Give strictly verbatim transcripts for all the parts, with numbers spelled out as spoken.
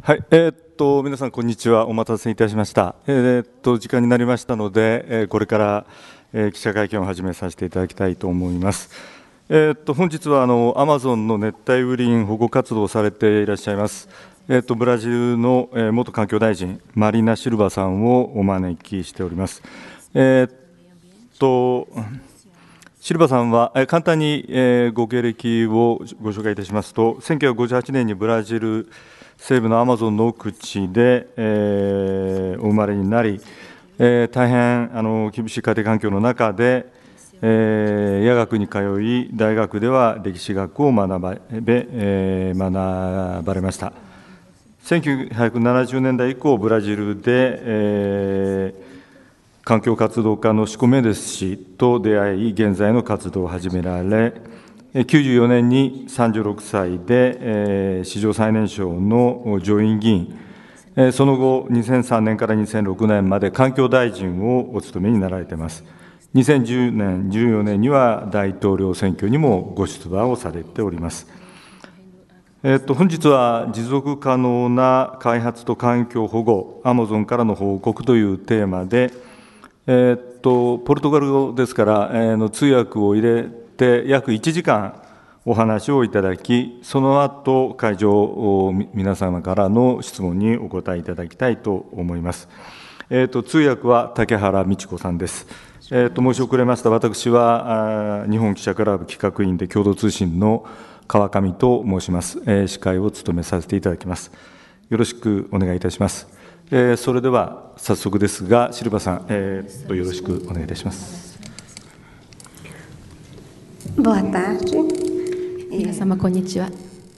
はい、えー、っと皆さんこんにちは。お待たせいたしました。えー、っと時間になりましたので、えー、これから、えー、記者会見を始めさせていただきたいと思います。えー、っと本日はあのアマゾンの熱帯雨林保護活動をされていらっしゃいます。えー、っとブラジルの、えー、元環境大臣マリナ・シルバさんをお招きしております。えー、っとシルバさんは、えー、簡単に、えー、ご経歴をご紹介いたしますと、せんきゅうひゃくごじゅうはちねんにブラジル西部のアマゾンの奥地で、えー、お生まれになり、えー、大変あの厳しい家庭環境の中で、えー、夜学に通い、大学では歴史学を学ばれ、えー、学ばれました。せんきゅうひゃくななじゅうねんだい以降、ブラジルで、えー、環境活動家のシコメデス氏と出会い、現在の活動を始められ、きゅうじゅうよねんにさんじゅうろくさいで、えー、史上最年少の上院議員、えー、その後、にせんさんねんからにせんろくねんまで環境大臣をお務めになられています。にせんじゅうねん、じゅうよねんには大統領選挙にもご出馬をされております。えっと、本日は持続可能な開発と環境保護、アマゾンからの報告というテーマで、えっと、ポルトガル語ですから、えー、の通訳を入れて約いちじかんお話をいただき、その後、会場、皆様からの質問にお答えいただきたいと思います。えっと、通訳は竹原美智子さんです。えっと、申し遅れました。私は、日本記者クラブ企画員で共同通信の川上と申します。えー、司会を務めさせていただきます。よろしくお願いいたします。えー、それでは早速ですが、シルバさん、えー、とよろしくお願いいたします。 Boa tarde. 皆様こんにちは。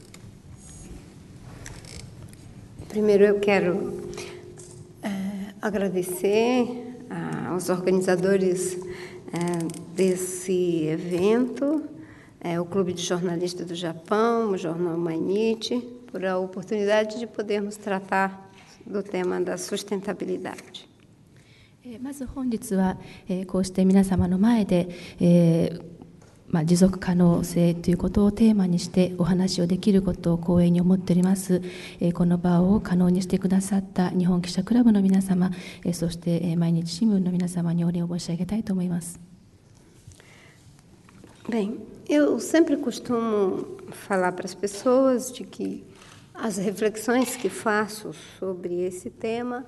Primeiro eu quero eh, agradecer aos organizadores eh, desse evento, eh, o Clube de Jornalistas do Japão, o Jornal Mainichi, por a oportunidade de podermos tratar do tema da sustentabilidade. まず本日は、えー、こうして皆様の前で、えーまあ、持続可能性ということをテーマにしてお話をできることを光栄に思っております。えー、この場を可能にしてくださった日本記者クラブの皆様、えー、そして、えー、毎日新聞の皆様にお礼を申し上げたいと思います。 Bem, eu sempre costumo falar para as pessoas de que as reflexões que faço sobre esse tema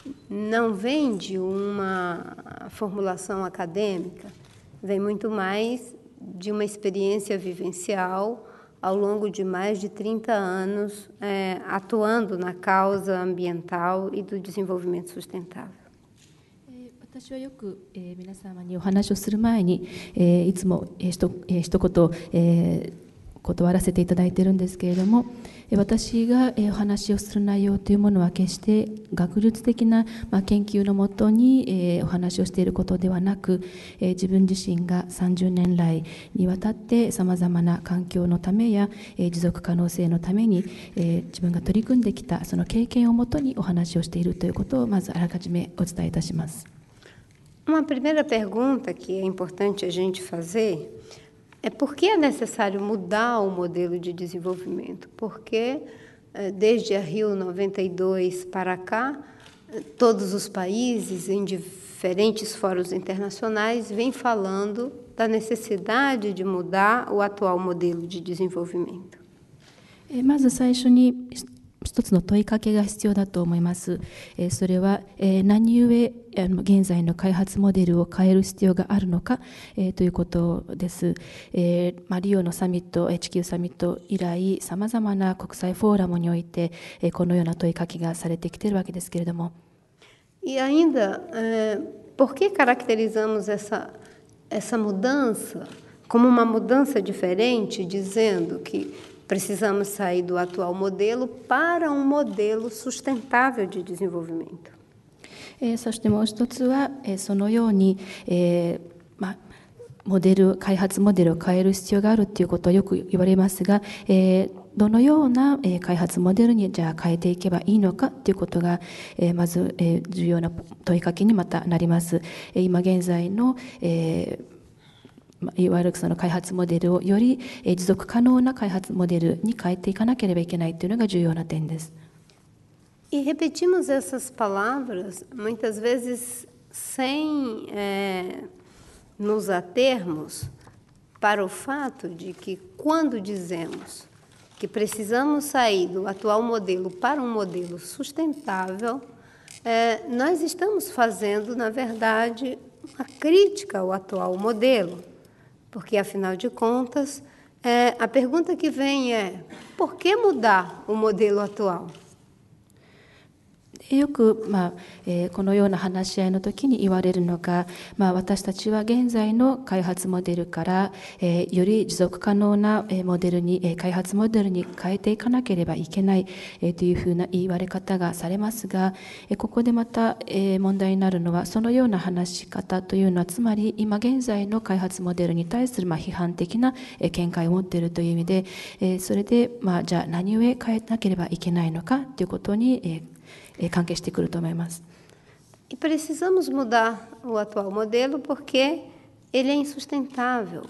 não vêm de uma formulação acadêmica, vem muito mais de uma experiência vivencial ao longo de mais de trinta anos é, atuando na causa ambiental e do desenvolvimento sustentável. 私はよく、えー、皆様にお話をする前に、えー、いつも、えー、ひと、えー、一言、えー断らせていただいているんですけれども、私がお話をする内容というものは決して学術的な研究のもとにお話をしていることではなく、自分自身がさんじゅうねん来にわたってさまざまな環境のためや持続可能性のために自分が取り組んできたその経験をもとにお話をしているということをまずあらかじめお伝えいたします。 Uma primeira pergunta que é importante a gente fazer é por que é necessário mudar o modelo de desenvolvimento? Porque, desde a Rio noventa e dois para cá, todos os países, em diferentes fóruns internacionais, vêm falando da necessidade de mudar o atual modelo de desenvolvimento. まず最初に一つの問いかけが必要だと思います。それは何故現在の開発モデルを変える必要があるのかということです。リオのサミット、地球サミット以来、さまざまな国際フォーラムにおいてこのような問いかけがされてきているわけですけれども。 E ainda, por que caracterizamos essa essa mudança como uma mudança diferente, dizendo que precisamos sair do atual modelo para um modelo sustentável de desenvolvimento. えー、そしてもう一つは、えー、そのように、えーま、モデル開発モデルを変える必要があるということをよく言われますが、えー、どのような、えー、開発モデルにじゃあ変えていけばいいのかということが、えー、まず、えー、重要な問いかけにまたなります。えー、今現在の、えーいわゆるその開発モデルをより持続可能な開発モデルに変えていかなければいけないというのが重要な点です。 E repetimos essas palavras, muitas vezes sem é, nos atermos para o fato de que, quando dizemos que precisamos sair do atual modelo para um modelo sustentável, é, nós estamos fazendo, na verdade, uma crítica ao atual modelo, porque, afinal de contas, é, a pergunta que vem é: por que mudar o modelo atual? よく、まあえー、このような話し合いの時に言われるのが、まあ、私たちは現在の開発モデルから、えー、より持続可能なモデルに、えー、開発モデルに変えていかなければいけない、えー、というふうな言われ方がされますが、えー、ここでまた、えー、問題になるのは、そのような話し方というのは、つまり今現在の開発モデルに対する、まあ、批判的な、えー、見解を持っているという意味で、えー、それで、まあ、じゃあ何故変えなければいけないのかということに、えー関係してくると思います。 E precisamos mudar o atual modelo porque ele é insustentável.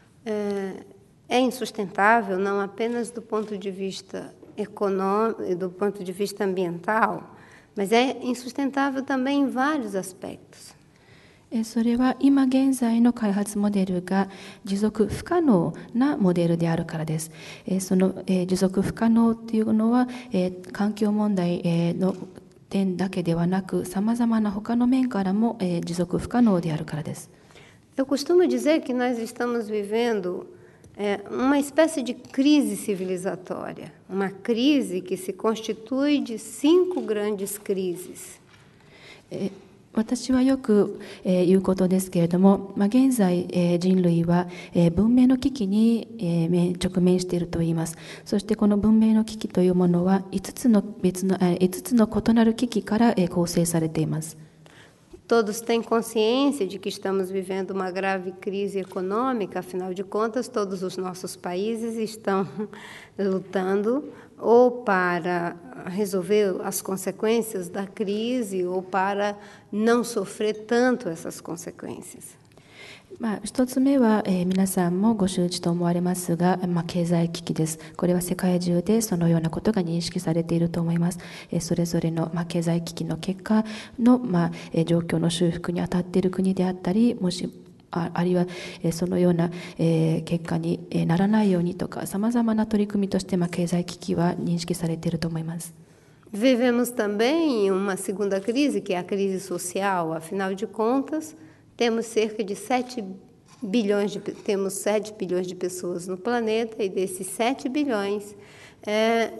É, é insustentável não apenas do ponto de vista econômico, do ponto de vista ambiental, mas é insustentável também em vários aspectos. それは今現在の開発モデルが持続不可能なモデルであるからです。その持続不可能というのは環境問題の点だけではなく、さまざまな他の面からも持続不可能であるからです。 Eu costumo dizer que nós estamos vivendo é, uma espécie de crise civilizatória, uma crise que se constitui de cinco grandes crises. 私はよく、えー、言うことですけれども、まあ、現在、えー、人類は、えー、文明の危機に、えー、直面していると言います。そしてこの文明の危機というものはいつつの別の、えー、いつつの異なる危機から、えー、構成されています。 Todos têm consciência de que estamos vivendo uma grave crise econômica, afinal de contas, todos os nossos países estão lutando ou para resolver as consequências da crise ou para não sofrer tanto essas consequências. まあ、一つ目は、えー、皆さんもご周知と思われますが、まあ、経済危機です。これは世界中でそのようなことが認識されていると思います。えー、それぞれの、まあ、経済危機の結果の、まあえー、状況の修復に当たっている国であったり、もし あ, あるいは、えー、そのような、えー、結果に、えー、ならないようにとか、さまざまな取り組みとして、まあ、経済危機は認識されていると思います。 Vivemos também uma segunda crise, que é a crise social. Afinal de contas, temos cerca de sete bilhões de, temos sete bilhões de pessoas no planeta, e desses sete bilhões, é,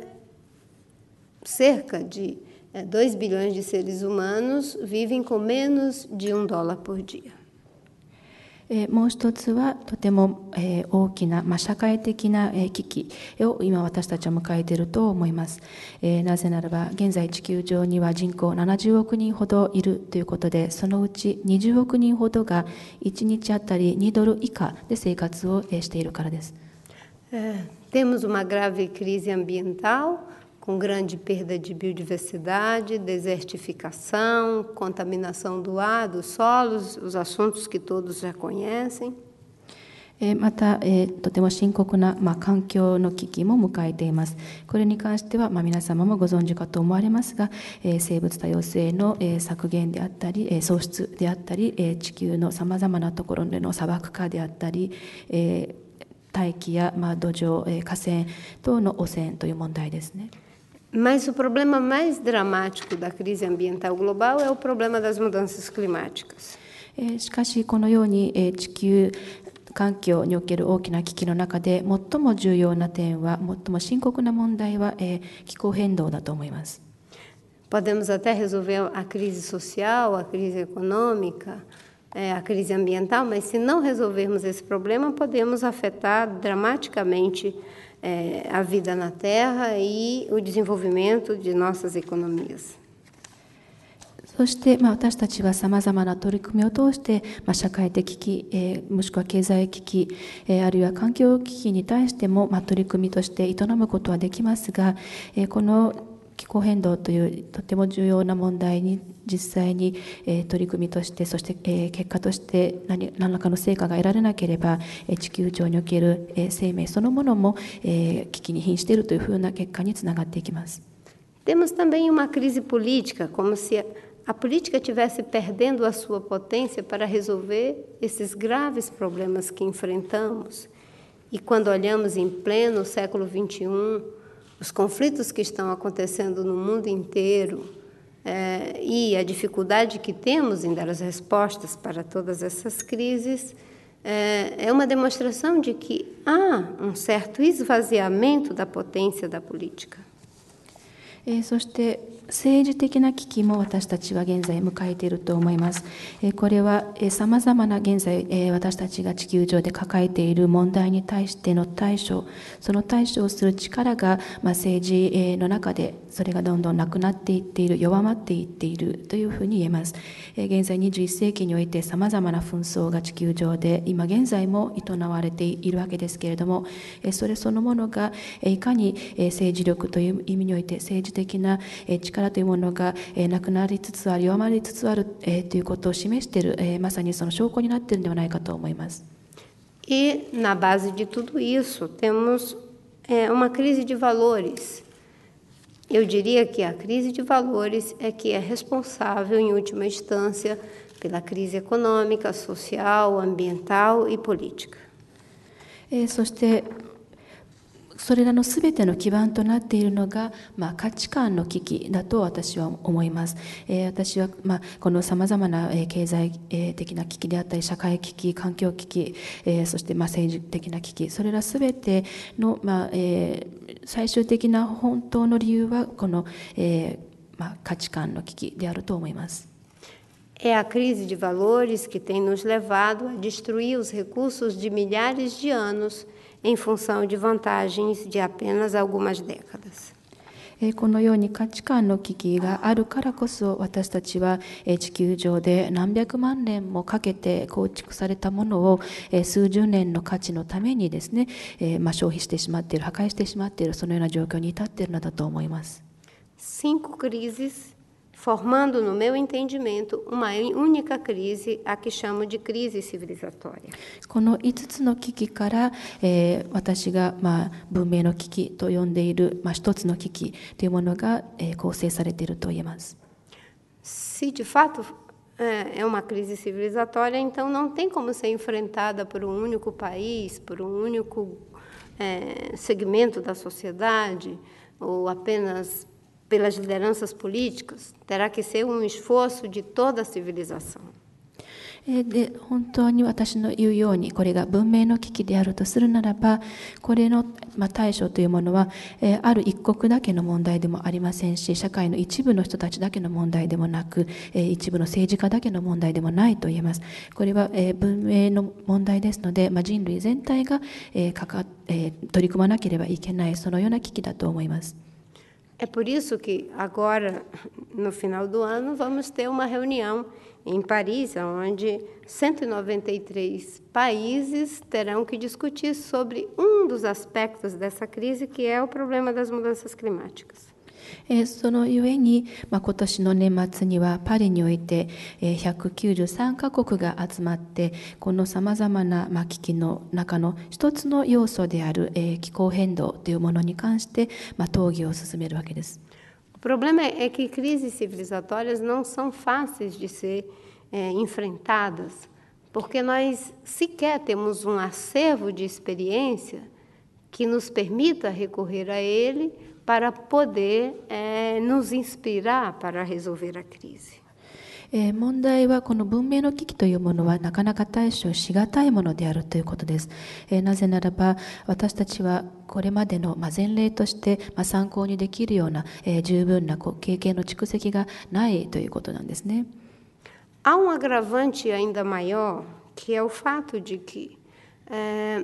cerca de é, dois bilhões de seres humanos vivem com menos de um dólar por dia. えー、もう一つはとても、えー、大きな、まあ、社会的な、えー、危機を今私たちは迎えていると思います。えー、なぜならば現在地球上には人口ななじゅうおくにんほどいるということで、そのうちにじゅうおくにんほどがいちにちあたりにドル以下で生活を、えー、しているからです。 É, temos uma grave crise ambiental, com grande perda de biodiversidade, desertificação, contaminação do ar, dos solos, os assuntos que todos já conhecem. また、えー、とても深刻な、まあ、環境の危機も迎えています。これに関しては、まあ、皆様もご存知かと思われますが、えー、生物多様性の、えー、削減であったり、えー、喪失であったり、えー、地球のさまざまなところでの砂漠化であったり、えー、大気や、まあ、土壌、えー、河川等の汚染という問題ですね。 Mas o problema mais dramático da crise ambiental global é o problema das mudanças climáticas. しかしこのように地球環境における大きな危機の中で最も重要な点は、最も深刻な問題は気候変動だと思います。 Podemos até resolver a crise social, a crise econômica, a crise ambiental, mas se não resolvermos esse problema, podemos afetar dramaticamente É, a vida na Terra e o desenvolvimento de nossas economias. そして、まあ、私たちはさまざまな取り組みを通して、まあ、社会的危機、えー、もしくは経済危機、えー、あるいは環境危機に対しても、まあ、取り組みとして営むことはできますが、えー、この気候変動というとても重要な問題に実際に、えー、取り組みとして、そして、えー、結果として何、何らかの成果が得られなければ、えー、地球上における、えー、生命そのものも、えー、危機に瀕しているというふうな結果につながっていきます。 Temos também uma crise política, como se a política estivesse perdendo a sua potência para resolver esses graves problemas que enfrentamos. E quando olhamos em pleno século vinte e um, os conflitos que estão acontecendo no mundo inteiro é, e a dificuldade que temos em dar as respostas para todas essas crises, é, é uma demonstração de que há um certo esvaziamento da potência da política. えーそして政治的な危機も私たちは現在迎えていると思います。えーこれはさまざまな現在、えー私たちが地球上で抱えている問題に対しての対処、その対処をする力が、まあ、政治えーの中でそれがどんどんなくなっていっている、弱まっていっているというふうに言えます。えー現在にじゅういっ世紀においてさまざまな紛争が地球上で今現在も営われているわけですけれども、えーそれそのものがえーいかにえー政治力という意味において政治的なえー力というものがえーなくなりつつある、弱まりつつあるえーということを示している、えーまさにその証拠になっているのではないかと思います。 E, na base de tudo isso, temos é, uma crise de valores. Eu diria que a crise de valores é que é responsável, em última instância, pela crise econômica, social, ambiental e política. えーそしてそれらのすべての基盤となっているのが、まあ、価値観の危機だと私は思います。えー、私は、まあ、このさまざまな、えー、経済、えー、的な危機であったり社会危機、環境危機、えー、そして、まあ、政治的な危機、それらすべての、まあえー、最終的な本当の理由はこの、えーまあ、価値観の危機であると思います。 É a crise de valores que tem nos levado a destruir os recursos de milhares de anos em função de vantagens de apenas algumas décadas. このように価値観の危機があるからこそ私たちは地球上で何百万年もかけて構築されたものを数十年の価値のためにですね、まあ、消費してしまっている、破壊してしまっている、そのような状況に至っているのだと思います。 Cinco crises formando, no meu entendimento, uma única crise, a que chamo de crise civilizatória. このいつつの危機から、えー、私が、まあ、文明の危機と呼んでいる、まあ、一つの危機というものが、えー、構成されていると言えます。 Se de fato é uma crise civilizatória, então não tem como ser enfrentada por um único país, por um único é, segmento da sociedade, ou apenas pelas lideranças políticas, terá que ser um esforço de toda a civilização. で本当に私の言うようにこれが文明の危機であるとするならば、これの、まあ、対処というものは、えー、ある一国だけの問題でもありませんし、社会の一部の人たちだけの問題でもなく、えー、一部の政治家だけの問題でもないと言えます。これは、えー、文明の問題ですので、まあ、人類全体が、えーかかえー、取り組まなければいけない、そのような危機だと思います。 É por isso que agora, no final do ano, vamos ter uma reunião em Paris, onde cento e noventa e três países terão que discutir sobre um dos aspectos dessa crise, que é o problema das mudanças climáticas. えー、そのゆえに、まあ、今年の年末にはパリにおいて、えー、ひゃくきゅうじゅうさんカ国が集まってこのさまざまな、まあ、危機の中の一つの要素である、えー、気候変動というものに関して、まあ、討議を進めるわけです。 O problema é que crises civilizatórias não são fáceis de ser é, enfrentadas, porque nós sequer temos um acervo de experiência que nos permita recorrer a ele para poder eh, nos inspirar para resolver a crise. えー、問題はこの文明の危機というものはなかなか対処しがたいものであるということです。えー、なぜならば私たちはこれまでの、まあ、前例として、まあ、参考にできるような、えー、十分なこう経験の蓄積がないということなんですね。 Há um agravante ainda maior, que é o fato de que eh,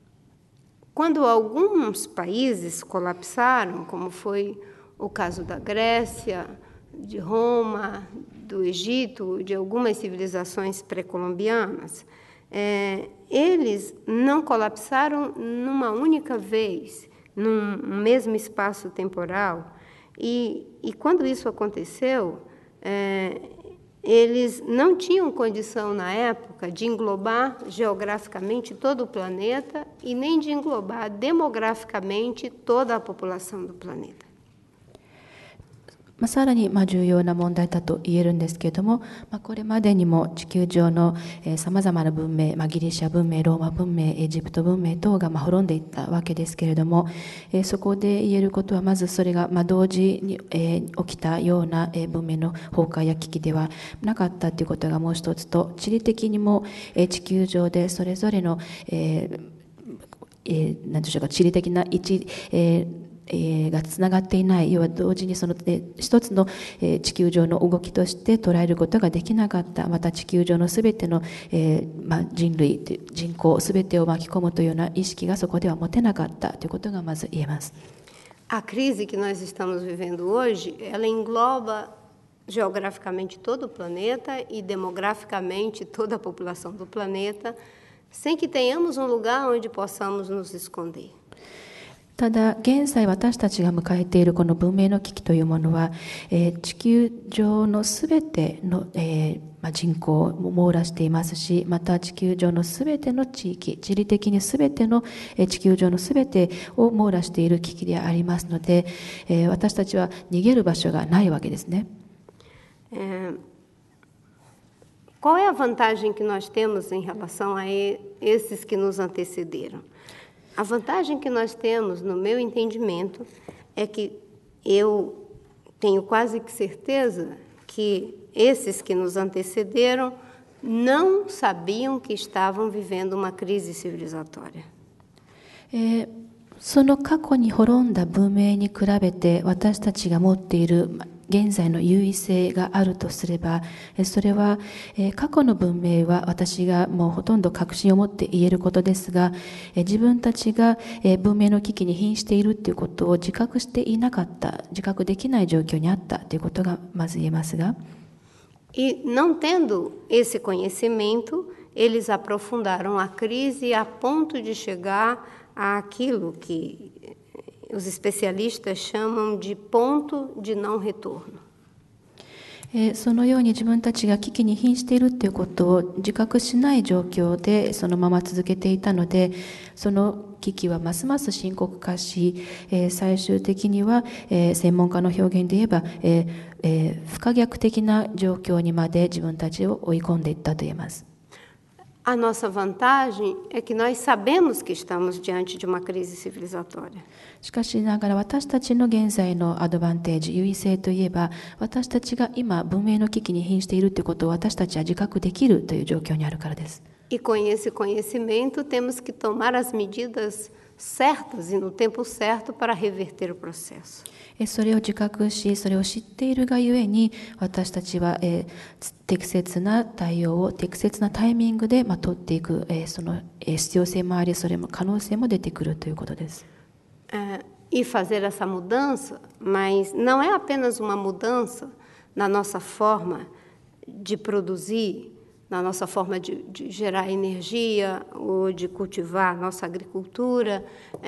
quando alguns países colapsaram, como foi o caso da Grécia, de Roma, do Egito, de algumas civilizações pré-colombianas, é, eles não colapsaram numa única vez, num mesmo espaço temporal. E, e quando isso aconteceu, é, eles não tinham condição, na época, de englobar geograficamente todo o planeta e nem de englobar demograficamente toda a população do planeta. まあ、さらにまあ重要な問題だと言えるんですけれども、まあ、これまでにも地球上のさまざまな文明、まあ、ギリシャ文明、ローマ文明、エジプト文明等がまあ滅んでいったわけですけれども、えー、そこで言えることは、まずそれがまあ同時に、えー、起きたような文明の崩壊や危機ではなかったということがもう一つと、地理的にも地球上でそれぞれの、えーえー、何でしょうか、地理的な位置、えーがつながっていない、要は同時にその、え一つの、え地球上の動きとして捉えることができなかった、また地球上のすべての、えーまあ、人類、人口すべてを巻き込むというような意識がそこでは持てなかったということがまず言えます。 A crise que nós estamos vivendo hoje, ela engloba geograficamente todo o planeta e demograficamente toda a população do planeta, sem que tenhamos um lugar onde possamos nos esconder. ただ現在私たちが迎えているこの文明の危機というものは、えー、地球上のすべての、えーまあ、人口を網羅していますし、また地球上のすべての地域、地理的にすべての、えー、地球上のすべてを網羅している危機でありますので、えー、私たちは逃げる場所がないわけですね。 É, qual é a vantagem que nós temos em relação a esses que nos antecederam? A vantagem que nós temos, no meu entendimento, é que eu tenho quase que certeza que esses que nos antecederam não sabiam que estavam vivendo uma crise civilizatória. É, その過去に滅んだ文明に比べて私たちが持っている現在の優位性があるとすれば、それは過去の文明は私がもうほとんど確信を持って言えることですが、自分たちが文明の危機に瀕しているということを自覚していなかった、自覚できない状況にあったということがまず言えますが、 E não tendo esse conhecimento, eles aprofundaram a crise a ponto de chegar àquilo que os especialistas chamam de ponto de não retorno. そのように自分たちが危機に瀕しているということを自覚しない状況でそのまま続けていたので、その危機はますます深刻化し、最終的には専門家の表現で言えば不可逆的な状況にまで自分たちを追い込んでいったと言えます。 A nossa vantagem é que nós sabemos que estamos diante de uma crise civilizatória. しかしながら私たちの現在のアドバンテージ、優位性といえば、私たちが今文明の危機に瀕しているということを私たちは自覚できるという状況にあるからです。 E com esse conhecimento temos que tomar as medidas certas e no tempo certo para reverter o processo. それを自覚し、それを知っているがゆえに、私たちは、えー、適切な対応を適切なタイミングで、まあ、取っていく、えー、その、えー、必要性もあり、それも可能性も出てくるということです。 É, e fazer essa mudança, mas não é apenas uma mudança na nossa forma de produzir, na nossa forma de, de gerar energia ou de cultivar nossa agricultura,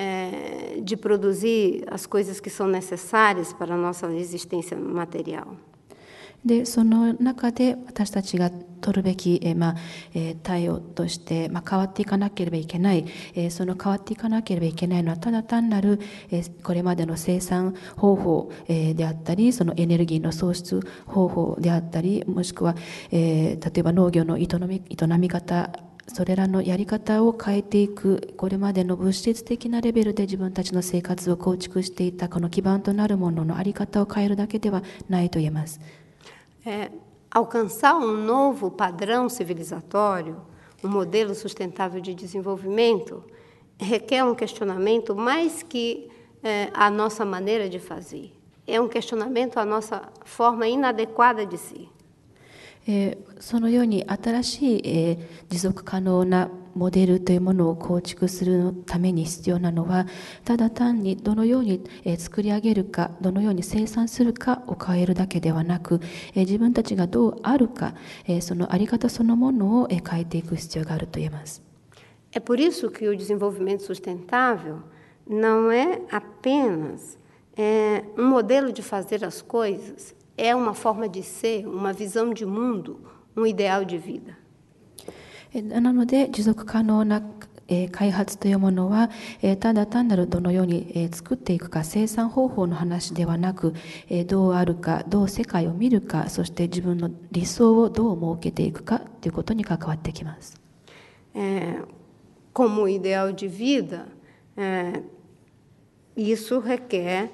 é, de produzir as coisas que são necessárias para a nossa existência material. でその中で私たちが取るべき、えーまあえー、対応として、まあ、変わっていかなければいけない、えー、その変わっていかなければいけないのはただ単なる、えー、これまでの生産方法、えー、であったり、そのエネルギーの創出方法であったり、もしくは、えー、例えば農業の営み、営み方、それらのやり方を変えていく、これまでの物質的なレベルで自分たちの生活を構築していたこの基盤となるものの在り方を変えるだけではないと言えます。 É, alcançar um novo padrão civilizatório, um modelo sustentável de desenvolvimento, requer um questionamento mais que é, a nossa maneira de fazer. É um questionamento à nossa forma inadequada de ser. えー、そのように新しい、えー、持続可能なモデルというものを構築するために必要なのは、ただ単にどのように、えー、作り上げるか、どのように生産するかを変えるだけではなく、えー、自分たちがどうあるか、えー、そのあり方そのものを、えー、変えていく必要があると言えます。 É por isso que o desenvolvimento sustentável não é apenas é, um modelo de fazer as coisas, é uma forma de ser, uma visão de mundo, um ideal de vida. なので持続可能なえー開発というものは、えーただ単なるどのようにえー作っていくか、生産方法の話ではなく、えーどうあるか、どう世界を見るか、そして自分の理想をどう設けていくかということに関わってきます。 É, como ideal de vida, é, isso requer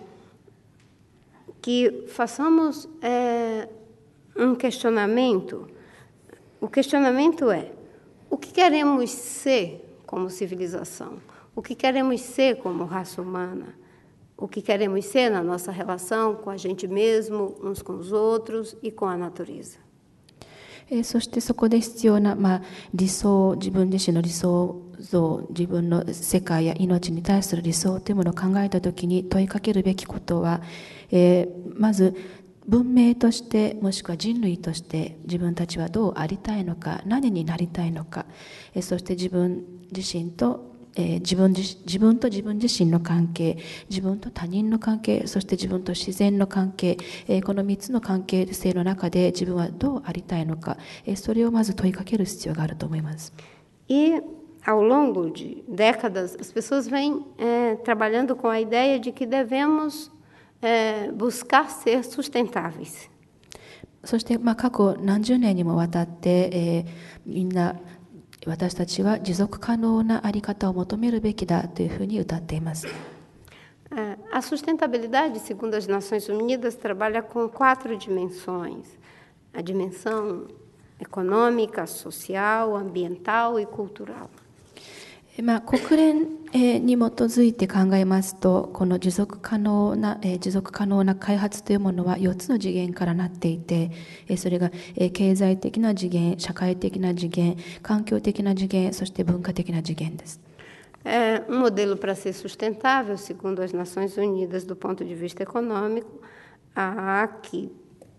que façamos é, um questionamento. O questionamento é: o que queremos ser como civilização? O que queremos ser como raça humana? O que queremos ser na nossa relação com a gente mesmo, uns com os outros e com a natureza? えーそしてそこで必要な、まあ、理想、自分自身の理想像、自分の世界や命に対する理想というものを考えたときに問いかけるべきことは、えーまず文明としてもしくは人類として自分たちはどうありたいのか、何になりたいのか、えーそして自分自身とえー自分自自分と自分自身の関係、自分と他人の関係、そして自分と自然の関係、えーこのみっつの関係性の中で自分はどうありたいのか、えーそれをまず問いかける必要があると思います。 E, ao longo de décadas, as pessoas vêm é, trabalhando com a ideia de que devemos é, buscar ser sustentáveis. そして、まあ、過去何十年にもわたって、えーみんな私たちは持続可能なあり方を求めるべきだというふうに歌っています。 É, a sustentabilidade, segundo as Nações Unidas, trabalha com quatro dimensões: a dimensão econômica, social, ambiental e cultural. まあ、国連えーに基づいて考えますと、この持続可能な、えー持続可能な開発というものはよっつの次元からなっていて、えーそれがえー経済的な次元、社会的な次元、環境的な次元、そして文化的な次元です。 É, um modelo para ser sustentável, segundo as Nações Unidas, do ponto de vista econômico, há que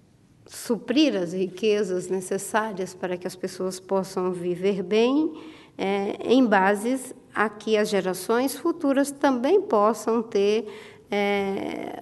suprir as riquezas necessárias para que as pessoas possam viver bem, é, em bases a que as gerações futuras também possam ter é,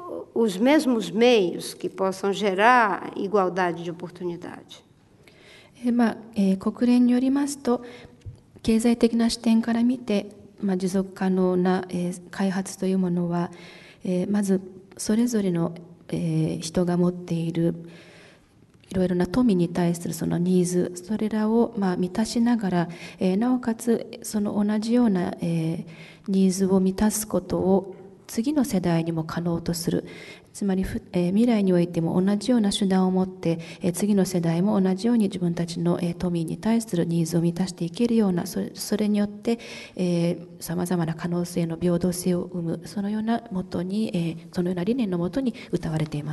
os mesmos meios que possam gerar igualdade de oportunidade. えーまあえー国連によりますと、経済的な視点から見て、まあ、持続可能な、えー開発というものは、えーまずそれぞれの、えー人が持っているいろいろな富に対するそのニーズ、それらをまあ満たしながら、えーなおかつその同じような、えーニーズを満たすことを次の世代にも可能とする。つまり、ふえー未来においても同じような手段を持って、えー次の世代も同じように自分たちの、えー富に対するニーズを満たしていけるような、それ、それによってさまざまな可能性の平等性を生む、そのようなもとに、えーそのような理念のもとに歌われています。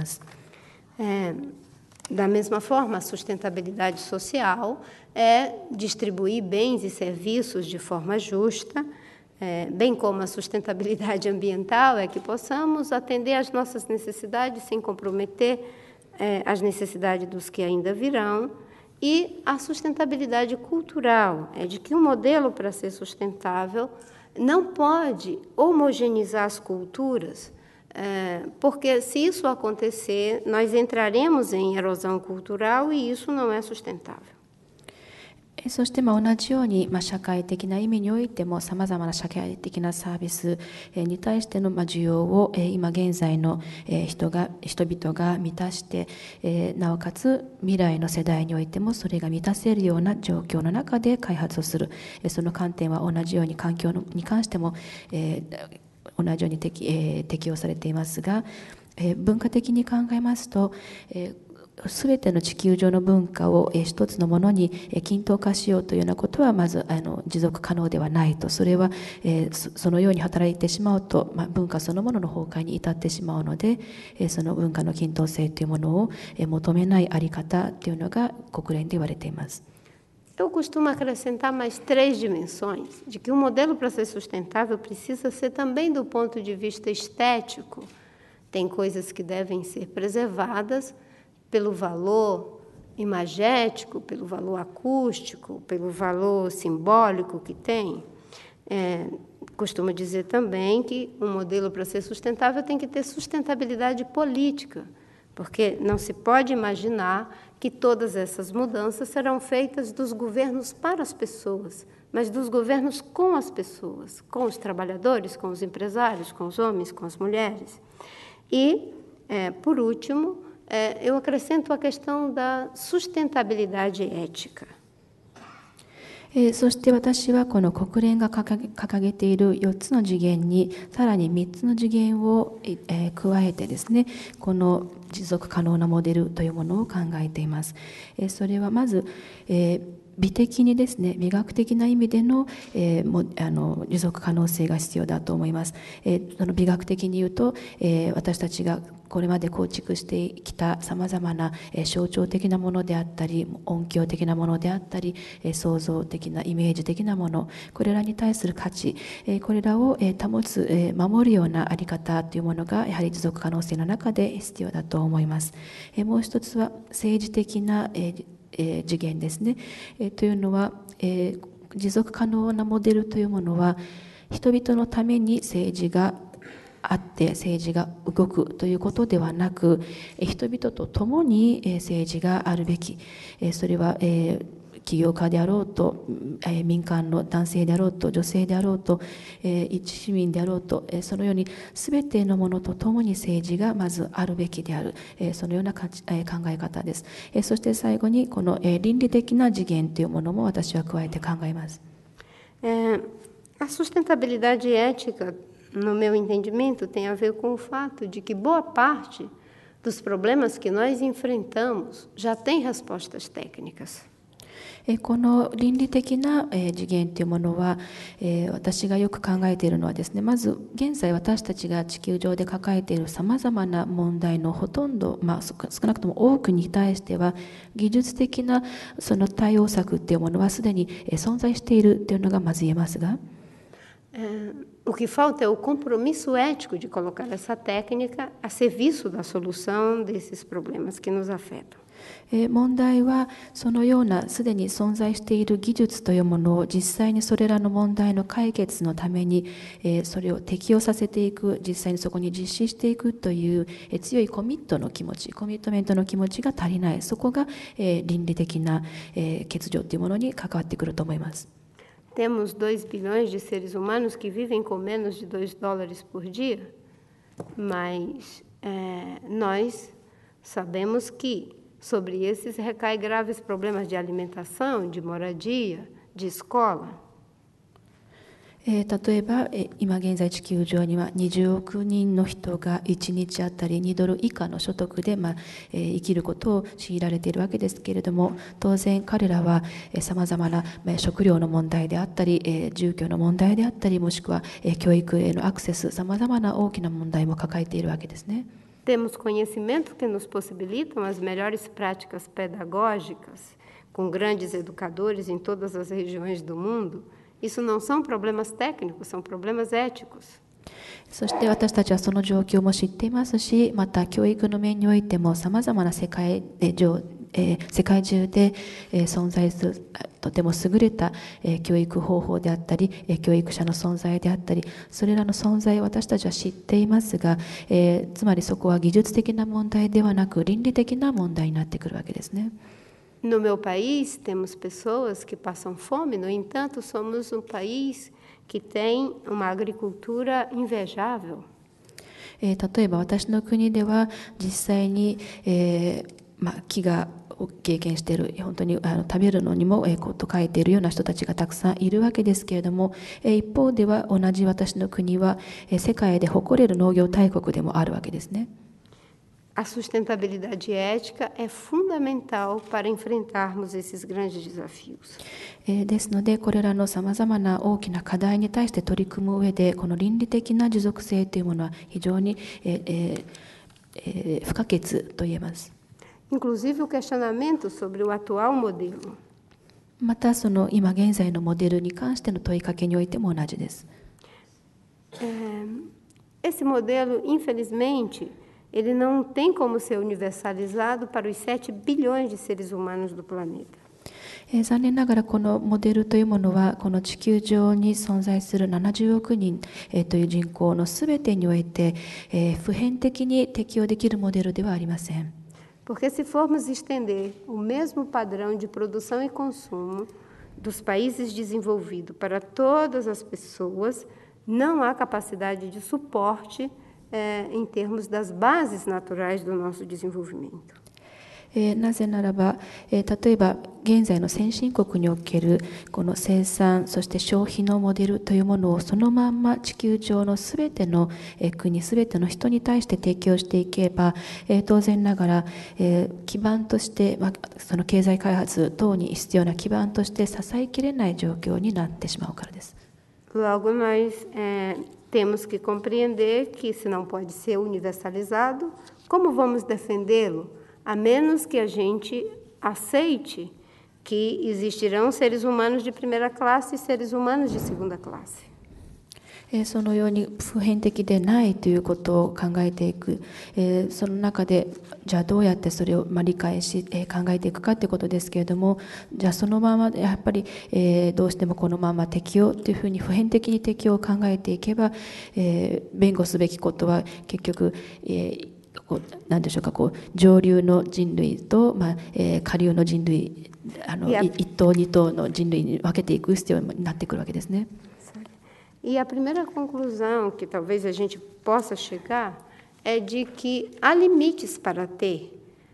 É, da mesma forma, a sustentabilidade social é distribuir bens e serviços de forma justa, é, bem como a sustentabilidade ambiental é que possamos atender às nossas necessidades sem comprometer é, as necessidades dos que ainda virão. E a sustentabilidade cultural é de que um modelo para ser sustentável não pode homogeneizar as culturas, é, porque se isso acontecer, nós entraremos em erosão cultural e isso não é sustentável. えそしてまあ同じように、まあ、社会的な意味においてもさまざまな社会的なサービスえに対してのまあ需要をえ今現在のえ人が人々が満たしてえなおかつ未来の世代においてもそれが満たせるような状況の中で開発をする。えその観点は同じように環境に関してもえ同じように適、え適用されていますが、え文化的に考えますと、えすべての地球上の文化を一つのものに均等化しようというようなことはまずあの持続可能ではないと。それはそのように働いてしまうと、まあ、文化そのものの崩壊に至ってしまうので、その文化の均等性というものを求めないあり方というのが国連で言われています。 Eu costumo acrescentar mais três dimensões, de que o modelo para ser sustentável precisa ser também do ponto de vista estético. Tem coisas que devem ser preservadas pelo valor imagético, pelo valor acústico, pelo valor simbólico que tem. É, costumo dizer também que um modelo para ser sustentável tem que ter sustentabilidade política, porque não se pode imaginar que todas essas mudanças serão feitas dos governos para as pessoas, mas dos governos com as pessoas, com os trabalhadores, com os empresários, com os homens, com as mulheres. E, é, por último, é, eu acrescento a questão da sustentabilidade ética. えーそして私はこの国連が掲げ掲げているよっつの次元にさらにみっつの次元を、えー加えてですね、この持続可能なモデルというものを考えています。えーそれはまず、えー美的にですね、美学的な意味での、えーもあの持続可能性が必要だと思います。えーその美学的に言うと、えー私たちがこれまで構築してきたさまざまなえー象徴的なものであったり、音響的なものであったり、えー創造的なイメージ的なもの、これらに対する価値、えーこれらをえー保つ、えー守るようなあり方というものがやはり持続可能性の中で必要だと思います。えーもう一つは政治的な、えーえー次元ですね。えーというのは、えー持続可能なモデルというものは人々のために政治があって政治が動くということではなく、えー人々と共にえー政治があるべき、えーそれは、えー起業家であろうと、えー民間の男性であろうと女性であろうと、えー一市民であろうと、えーそのように全てのものとともに政治がまずあるべきである、えーそのようなかちえー考え方です。えーそして最後にこのえー倫理的な次元というものも私は加えて考えます。 É, a sustentabilidade ética, no meu entendimento, tem a ver com o fato de que boa parte dos problemas que nós enfrentamos já tem respostas técnicas. えーこの倫理的なえー次元というものは、えー私がよく考えているのはですね、まず現在私たちが地球上で抱えているさまざまな問題のほとんど、まあ、少少なくとも多くに対しては技術的なその対応策というものはすでにえー存在しているというのがまず言えますが、 É, o que falta é o compromisso ético de colocar essa técnica a serviço da solução desses problemas que nos afetam. えー問題はそのようなすでに存在している技術というものを実際にそれらの問題の解決のために、えーそれを適用させていく、実際にそこに実施していくというえー強いコミットの気持ち、コミットメントの気持ちが足りない、そこがえー倫理的なえー欠如というものに関わってくると思います。 Temos dois bilhões de seres humanos que vivem com menos de dois dólares por dia, mas é, nós sabemos que sobre esses recai graves problemas de alimentação, de moradia, de escola. えー例えば、えー今現在地球上にはにじゅうおく人の人がいちにちあたりにドル以下の所得で、まあえー生きることを強いられているわけですけれども、当然彼らはさまざまなまあ食料の問題であったり、えー住居の問題であったり、もしくはえー教育へのアクセス、さまざまな大きな問題も抱えているわけですね。 Temos conhecimentos que nos possibilitam as melhores práticas pedagógicas, com grandes educadores em todas as regiões do mundo. Isso não são problemas técnicos, são problemas éticos. そして私たちはその状況も知っていますし、また教育の面においてもさまざまな世界で上えー世界中でえー存在するとても優れたえー教育方法であったり、えー教育者の存在であったり、それらの存在を私たちは知っていますが、えーつまりそこは技術的な問題ではなく倫理的な問題になってくるわけですね。 No meu país, temos pessoas que passam fome, no entanto, somos um país que tem uma agricultura invejável. えー例えば私の国では実際に、えーまあ、飢餓を経験している、本当にあの食べるのにも、えー、こと書いているような人たちがたくさんいるわけですけれども、えー一方では同じ私の国は、えー世界で誇れる農業大国でもあるわけですね。 A sustentabilidade ética é fundamental para enfrentarmos esses grandes desafios. えーですのでこれらのさまざまな大きな課題に対して取り組む上でこの倫理的な持続性というものは非常に、えーえーえー不可欠と言えます。 Inclusive o questionamento sobre o atual modelo. またその今現在のモデルに関しての問いかけにおいても同じです。 É, esse modelo, infelizmente, ele não tem como ser universalizado para os sete bilhões de seres humanos do planeta. えー残念ながらこのモデルというものはこの地球上に存在するななじゅうおくにん、えーという人口のすべてにおいて、えー普遍的に適用できるモデルではありません。 Porque se formos estender o mesmo padrão de produção e consumo dos países desenvolvidos para todas as pessoas, não há capacidade de suporte eh, em termos das bases naturais do nosso desenvolvimento. えーなぜならば、えー例えば現在の先進国におけるこの生産そして消費のモデルというものをそのまんま地球上のすべてのえー国すべての人に対して提供していけば、えー当然ながら、えー基盤として、まあ、その経済開発等に必要な基盤として支えきれない状況になってしまうからです。 Logo, nós eh, temos que compreender que isso não pode ser universalizado. Como vamos defendê-lo? A menos que a gente aceite que existirão seres humanos de primeira classe e seres humanos de segunda classe. えーそのように普遍的でないということを考えていく、えーその中でじゃあどうやってそれをまあ理解し、えー考えていくかということですけれども、じゃあそのままやっぱり、えーどうしてもこのまま適用というふうに普遍的に適用を考えていけば、えー弁護すべきことは結局、えーこう何でしょうか、こう上流の人類と、まあえー下流の人類、あのいやい一等二等の人類に分けていく必要になってくるわけですね。 E a primeira conclusão que talvez a gente possa chegar é de que há limites para ter.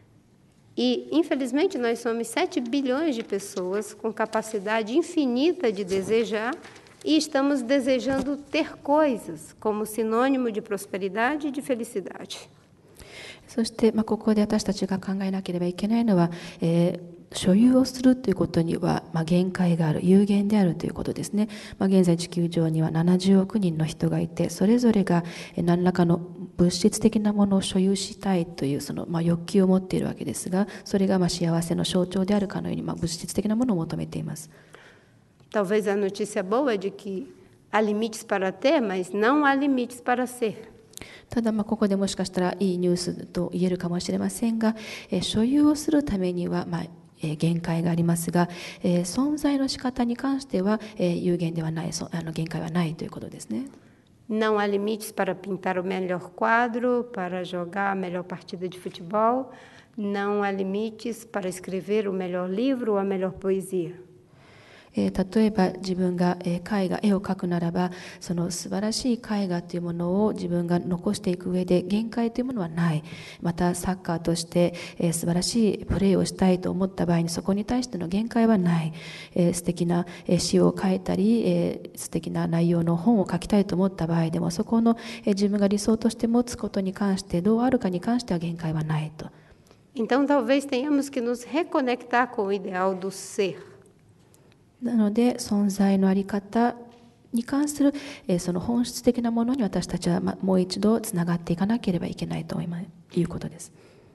E, infelizmente, nós somos sete bilhões de pessoas com capacidade infinita de desejar e estamos desejando ter coisas como sinônimo de prosperidade e de felicidade. そして、まあ、ここで私たちが考えなければいけないのは、えー所有をするということには、まあ、限界がある、有限であるということですね。まあ、現在地球上にはななじゅうおくにんの人がいて、それぞれがえー何らかの物質的なものを所有したいというその、まあ、欲求を持っているわけですが、それがまあ幸せの象徴であるかのように、まあ、物質的なものを求めています。 Talvez a notícia boa é de que há limites para ter, mas não há limites para ser. ただ、まあここでもしかしたらいいニュースと言えるかもしれませんが、えー所有をするためには、まあえー限界がありますが、えー存在の仕方に関しては、えー有限ではない、そあの限界はないということですね。 Não há limites para pintar o melhor quadro, para jogar a melhor partida de futebol. Não há limites para escrever o melhor livro ou a melhor poesia. えー例えば自分がえー絵画、絵を描くならば、その素晴らしい絵画というものを自分が残していく上で限界というものはない。またサッカーとしてえー素晴らしいプレーをしたいと思った場合にそこに対しての限界はない。えー素敵なえー詩を書いたり、えー素敵な内容の本を書きたいと思った場合でも、そこのえー自分が理想として持つことに関してどうあるかに関しては限界はないと。 Então, talvez tenhamos que nos reconectar com o ideal do ser. なので存在のあり方に関する、えーその本質的なものに私たちはまもう一度つながっていかなければいけないと今いうことです。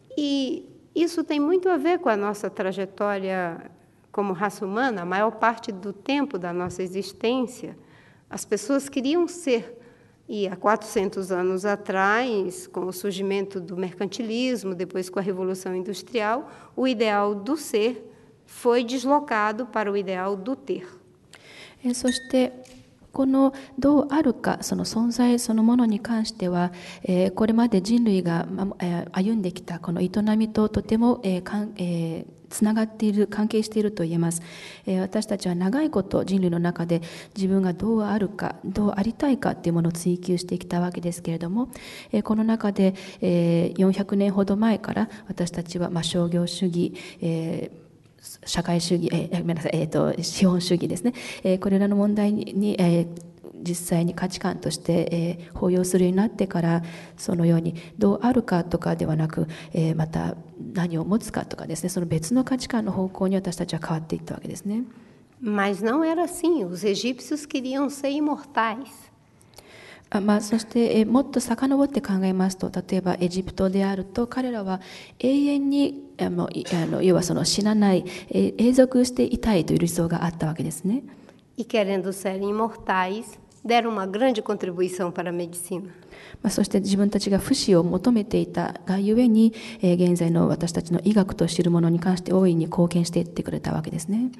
E isso tem muito a ver com a nossa trajetória como raça humana. A maior parte do tempo da nossa existência, as pessoas queriam ser. E há quatrocentos anos atrás, com o surgimento do mercantilismo, depois com a Revolução Industrial, o ideal do ser foi deslocado para o ideal do ter. えーそしてこのどうあるか、その存在そのものに関しては、えーこれまで人類がまえー歩んできたこの営みととてもえーかんえーつながっている、関係していると言えます。えー私たちは長いこと人類の中で自分がどうあるか、どうありたいかというものを追求してきたわけですけれども、えーこの中でえーよんひゃくねんほど前から私たちはまあ商業主義、えー社会主義、えーごめんなさい、えーと資本主義ですね、えーこれらの問題に、えー実際に価値観として、えー包容するようになってから、そのようにどうあるかとかではなく、えーまた何を持つかとかですね、その別の価値観の方向に私たちは変わっていったわけですね。 Mas não era assim. Os egípcios queriam ser imortais. あまあ、そして、えーもっと遡って考えますと、例えばエジプトであると彼らは永遠にあのいあの要はその死なない、えー永続していたいという理想があったわけですね。 E querendo ser imortais, deram uma grande contribuição para a medicina. まあ、そして自分たちが不死を求めていたがゆえに、えー、現在の私たちの医学と知るものに関して大いに貢献していってくれたわけですね。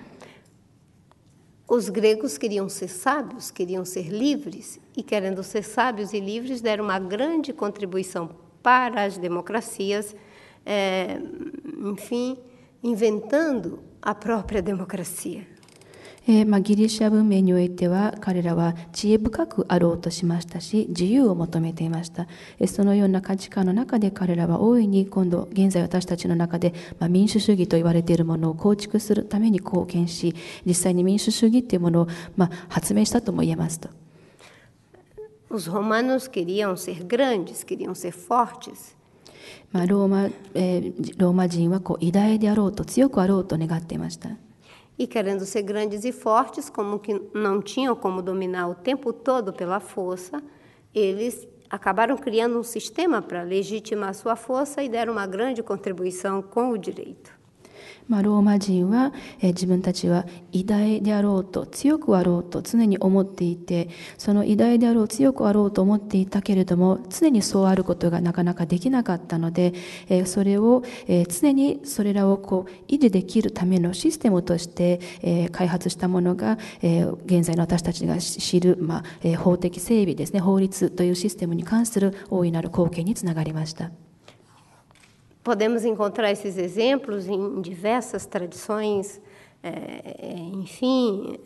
Os gregos queriam ser sábios, queriam ser livres, e querendo ser sábios e livres, deram uma grande contribuição para as democracias, é, enfim, inventando a própria democracia. えーまあ、ギリシャ文明においては彼らは知恵深くあろうとしましたし、自由を求めていました。えー、そのような価値観の中で彼らは大いに今度現在私たちの中で、まあ、民主主義と言われているものを構築するために貢献し、実際に民主主義というものを、まあ、発明したとも言えますと。 Os romanos queriam ser grandes, queriam ser fortes. まあ、ローマ、えー、ローマ人はこう偉大であろうと強くあろうと願っていました。 E querendo ser grandes e fortes, como que não tinham como dominar o tempo todo pela força, eles acabaram criando um sistema para legitimar sua força e deram uma grande contribuição com o direito. まあ、ローマ人は、えー、自分たちは偉大であろうと強くあろうと常に思っていて、その偉大であろう強くあろうと思っていたけれども常にそうあることがなかなかできなかったので、えー、それを、えー、常にそれらをこう維持できるためのシステムとして、えー、開発したものが、えー、現在の私たちが知る、まあえー、法的整備ですね、法律というシステムに関する大いなる貢献につながりました。 Podemos encontrar esses exemplos em diversas tradições, é, enfim,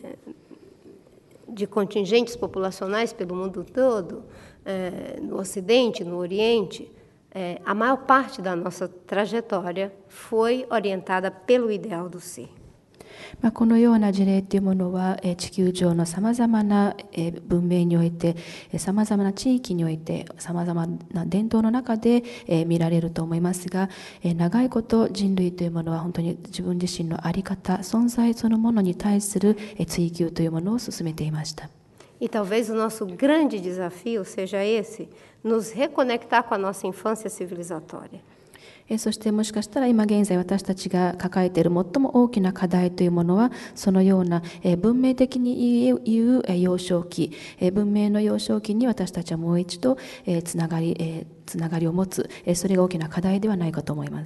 de contingentes populacionais pelo mundo todo, é, no Ocidente, no Oriente. É, a maior parte da nossa trajetória foi orientada pelo ideal do ser. まあ、このような事例というものは、えー、地球上のさまざまな、えー、文明においてさまざまな地域においてさまざまな伝統の中で、えー、見られると思いますが、えー、長いこと人類というものは本当に自分自身の在り方存在そのものに対する、えー、追求というものを進めていました。 E talvez o nosso grande desafio seja esse, nos reconectar com a nossa infância civilizatória. そしてもしかしたら今現在私たちが抱えている最も大きな課題というものはそのような文明的に言う幼少期、文明の幼少期に私たちはもう一度つながり、つながりを持つ、それが大きな課題ではないかと思います。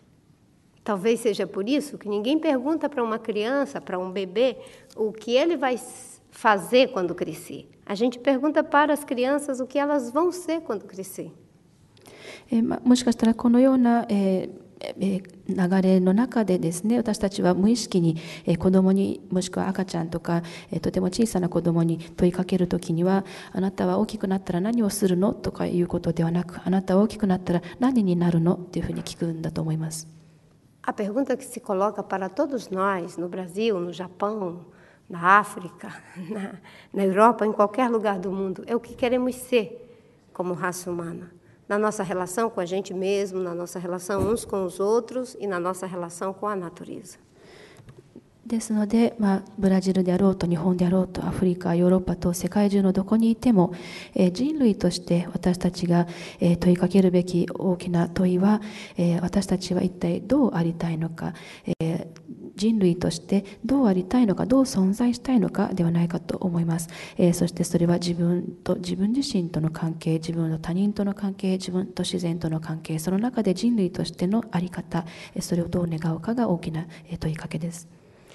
Talvez seja por isso que ninguém pergunta para uma criança, para um bebê, o que ele vai fazer quando crescer. A gente pergunta para as crianças o que elas vão ser quando crescer. えーま、もしかしたらこのような、えーえー、流れの中でですね、私たちは無意識に、えー、子供にもしくは赤ちゃんとか、えー、とても小さな子供に問いかけるときには、あなたは大きくなったら何をするのとかいうことではなく、あなたは大きくなったら何になるのというふうに聞くんだと思います。 A pergunta que se coloca para todos nós, no Brasil, no Japão, na África, na, na Europa, em qualquer lugar do mundo, é o que queremos ser como raça humana. Na nossa relação com a gente mesmo, na nossa relação uns com os outros e na nossa relação com a natureza. ですので、まあ、ブラジルであろうと日本であろうとアフリカ、ヨーロッパと世界中のどこにいても、えー、人類として私たちが、えー、問いかけるべき大きな問いは、えー、私たちは一体どうありたいのか、えー、人類としてどうありたいのか、どう存在したいのかではないかと思います。えー、そしてそれは自分と自分自身との関係、自分の他人との関係、自分と自然との関係、その中で人類としてのあり方、それをどう願うかが大きな問いかけです。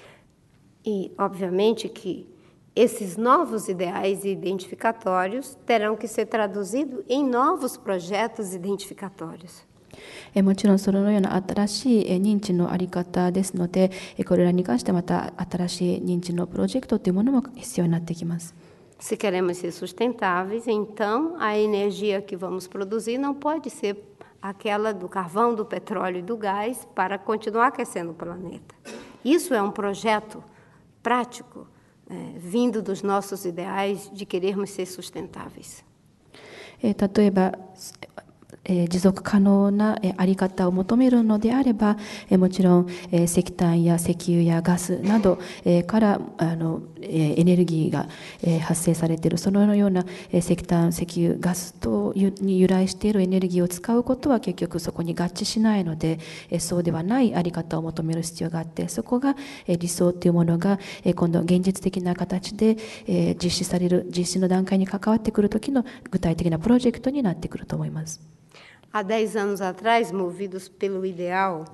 E, obviamente, que esses novos ideais identificatórios terão que ser traduzidos em novos projetos identificatórios. もちろんそのような新しい認知の在り方ですので、これらに関してまた新しい認知のプロジェクトというものも必要になってきます。 Se queremos ser sustentáveis, então a energia que vamos produzir não pode ser aquela do carvão, do petróleo e do gás para continuar aquecendo o planeta. Isso é um projeto prático, é, vindo dos nossos ideais de querermos ser sustentáveis. 例えばえー持続可能なえーあり方を求めるのであれば、えーもちろんえー石炭や石油やガスなどえーからあのえーエネルギーがえー発生されているそのようなえー石炭、石油、ガス等に由来しているエネルギーを使うことは結局そこに合致しないので、えーそうではないあり方を求める必要があって、そこがえー理想というものがえー今度現実的な形でえー実施される、実施の段階に関わってくる時の具体的なプロジェクトになってくると思います。 Há dez anos atrás, movidos pelo ideal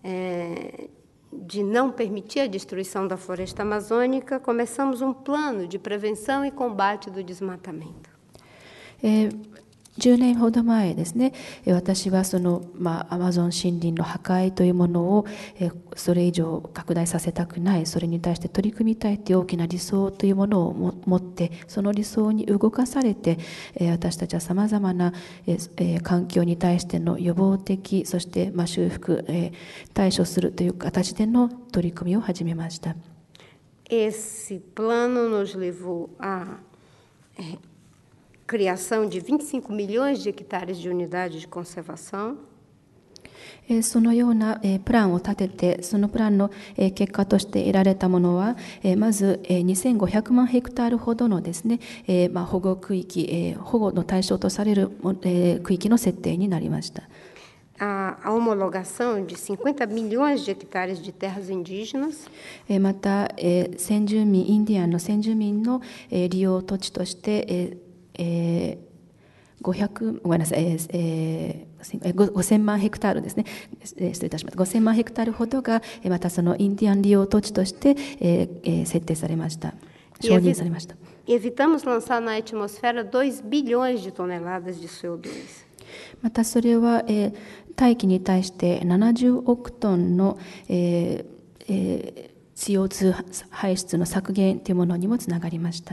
eh, de não permitir a destruição da floresta amazônica, começamos um plano de prevenção e combate do desmatamento. えーじゅうねんほど前ですね、えー私はその、まあ、アマゾン森林の破壊というものを、えーそれ以上拡大させたくない、それに対して取り組みたいという大きな理想というものをも持って、その理想に動かされて、えー私たちはさまざまな、えーえー環境に対しての予防的、そして、まあ、修復、えー対処するという形での取り組みを始めました。 Esse plano nos levou à eh, criação de vinte e cinco milhões de hectares de unidades de conservação. えーそのようなえープランを立てて、そのプランのえー結果として得られたものは、えーまずえーにせんごひゃくまんヘクタールほどのですね、えーまあ保護区域、えー保護の対象とされるもえー区域の設定になりました。 A, a homologação de cinquenta milhões de hectares de terras indígenas, えーまた、えー先住民、インディアンの先住民のえー利用土地として、えーえーごひゃくごめんなさい、えーえーごごせんまんヘクタールですね、えー失礼いたしました。ごせんまんヘクタールほどが、えーまたそのインディアン利用土地として、えーえー設定されました。承認されました。 e evitamos lançar na atmosfera dois bilhões de toneladas de C O に。 またそれは、えー大気に対してななじゅうおくトンの、えーえー シーオーツー 排出の削減というものにもつながりました。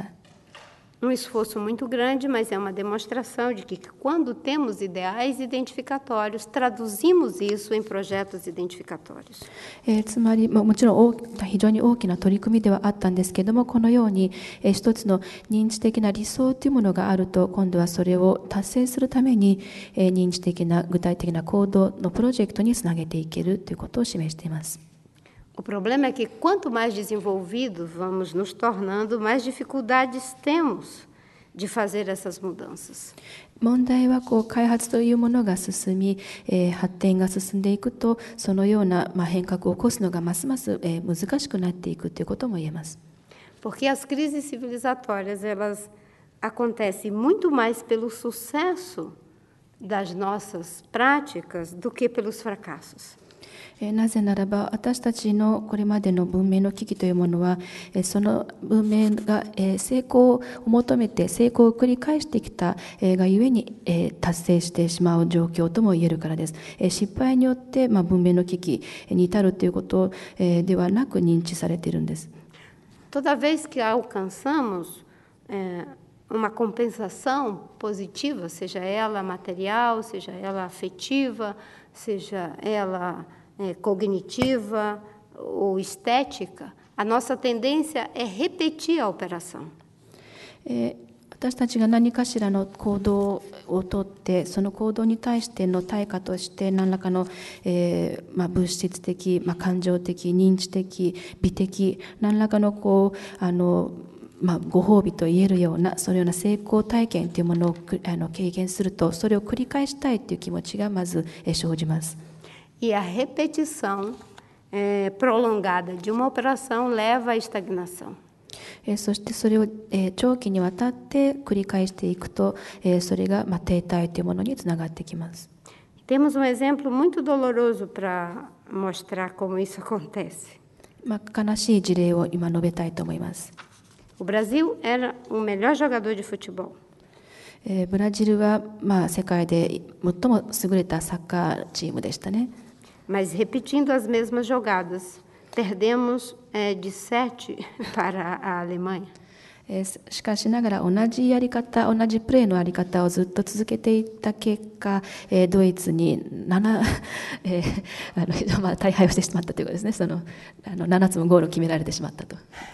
Um esforço muito grande, mas é uma demonstração de que, quando temos ideais identificatórios, traduzimos isso em projetos identificatórios. えーつまり、まあ、もちろん大非常に大きな取り組みではあったんですけれども、このように、えー一つの認知的な理想というものがあると、今度はそれを達成するために、えー認知的な具体的な行動のプロジェクトにつなげていけるということを示しています。 O problema é que, quanto mais desenvolvidos vamos nos tornando, mais dificuldades temos de fazer essas mudanças. 問題はこう開発というものが進み、えー発展が進んでいくと、そのような、まあ、変革を起こすのがますます、えー難しくなっていくということも言えます。 Porque as crises civilizatórias, elas acontecem muito mais pelo sucesso das nossas práticas do que pelos fracassos. えーなぜならば、私たちのこれまでの文明の危機というものは、えーその文明がえー成功を求めて成功を繰り返してきたえーがゆえにえー達成してしまう状況とも言えるからです。えー失敗によってまあ文明の危機に至るということえーではなく認知されているんです。 Toda vez que alcançamos eh, uma compensação positiva, seja ela material, seja ela afetiva, seja ela eh, cognitiva ou estética, a nossa tendência é repetir a operação. えー私たちが何かしらの行動をとって、その行動に対しての対価として何らかの、えーまあ、物質的、まあ、感情的、認知的、美的、何らかのこうあの、まあ、ご褒美と言えるような、そのような成功体験というものをくあの経験すると、それを繰り返したいという気持ちがまずえー生じます。 E a repetição eh, prolongada de uma operação leva à estagnação. えーそしてそれを、えー長期にわたって繰り返していくと、えーそれが、まあ、停滞というものにつながってきます。 Temos um exemplo muito doloroso para mostrar como isso acontece. まあ、悲しい事例を今述べたいと思います。 O Brasil era o melhor jogador de futebol. えーブラジルは、まあ、世界で最も優れたサッカーチームでしたね。 Mas repetindo as mesmas jogadas, perdemos eh, de sete para a Alemanha. えーしかしながら同じやり方、同じプレーのやり方をずっと続けていった結果、えードイツになな、えーあのまあ、大敗をしてしまったということですね。そのあのななつもゴールを決められてしまったと。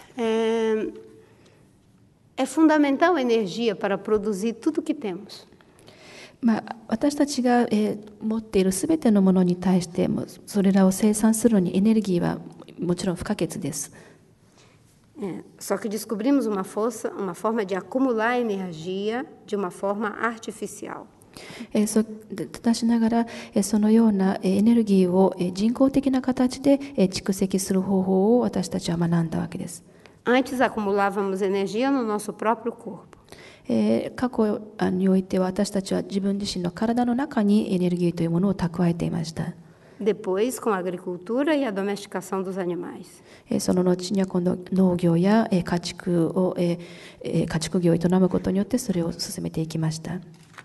É, é fundamental a energia para produzir tudo o que temos. まあ、私たちが、えー、持っているすべてのものに対してもそれらを生産するのにエネルギーはもちろん不可欠です。 É, só que descobrimos uma força, uma forma de acumular energia de uma forma artificial. えー、そただしながら、えー、そのようなエネルギーを、えー、人工的な形で、えー、蓄積する方法を私たちは学んだわけです。 Antes acumulávamos energia no nosso próprio corpo. えー、過去においては私たちは自分自身の体の中にエネルギーというものを蓄えていました。 Depois, com a agricultura e a domesticação dos animais. えー、その後には今度農業や、えー、家畜を、えーえー、家畜業を営むことによってそれを進めていきました。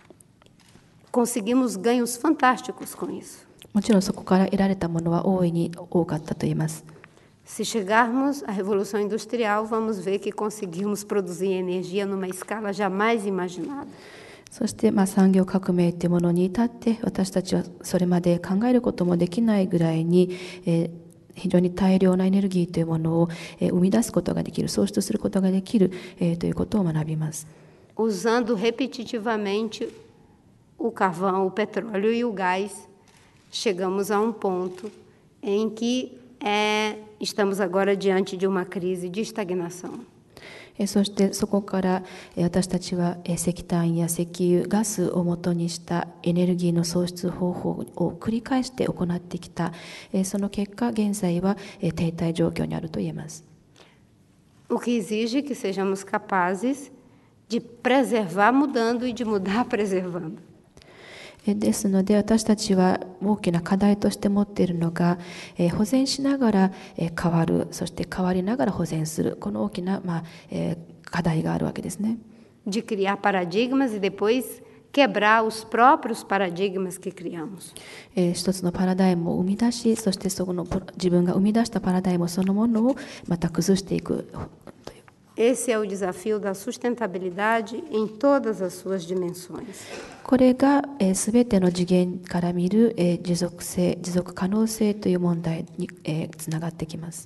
Conseguimos ganhos fantásticos com isso. もちろんそこから得られたものは大いに多かったと言います。 Se chegarmos à Revolução Industrial, vamos ver que conseguimos produzir energia numa escala jamais imaginada. そして、まあ、産業革命というものに至って私たちはそれまで考えることもできないぐらいに、えー、非常に大量なエネルギーというものを、えー、生み出すことができる、創出することができる、えー、ということを学びます。 Usando repetitivamente o carvão, o petróleo e o gás, chegamos a um ponto em que é, estamos agora diante de uma crise de estagnação. そしてそこから私たちは石炭や石油、ガスをもとにしたエネルギーの創出方法を繰り返して行ってきた。その結果、現在は停滞状況にあると言えます。 O que exige que sejamos capazes de preservar mudando e de mudar preservando. ですので私たちは大きな課題として持っているのが、えー、保全しながら、えー、変わる、そして変わりながら保全する、この大きな、まあえー、課題があるわけですね。 De criar paradigmas e depois quebrar os próprios paradigmas que criamos. えー、一つのパラダイムを生み出し、そしてその自分が生み出したパラダイムそのものをまた崩していく。 Esse é o desafio da sustentabilidade em todas as suas dimensões. これがすべての次元から見るえー、持続性、持続可能性という問題にえー、つながってきます。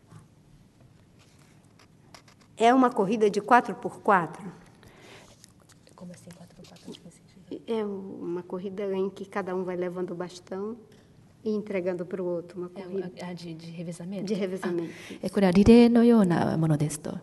É uma corrida de quatro por quatro. Como assim quatro por quatro? É uma corrida em que cada um vai levando o bastão e entregando para o outro. Uma corrida de, de revezamento. De revezamento. これはリレーのようなものですと。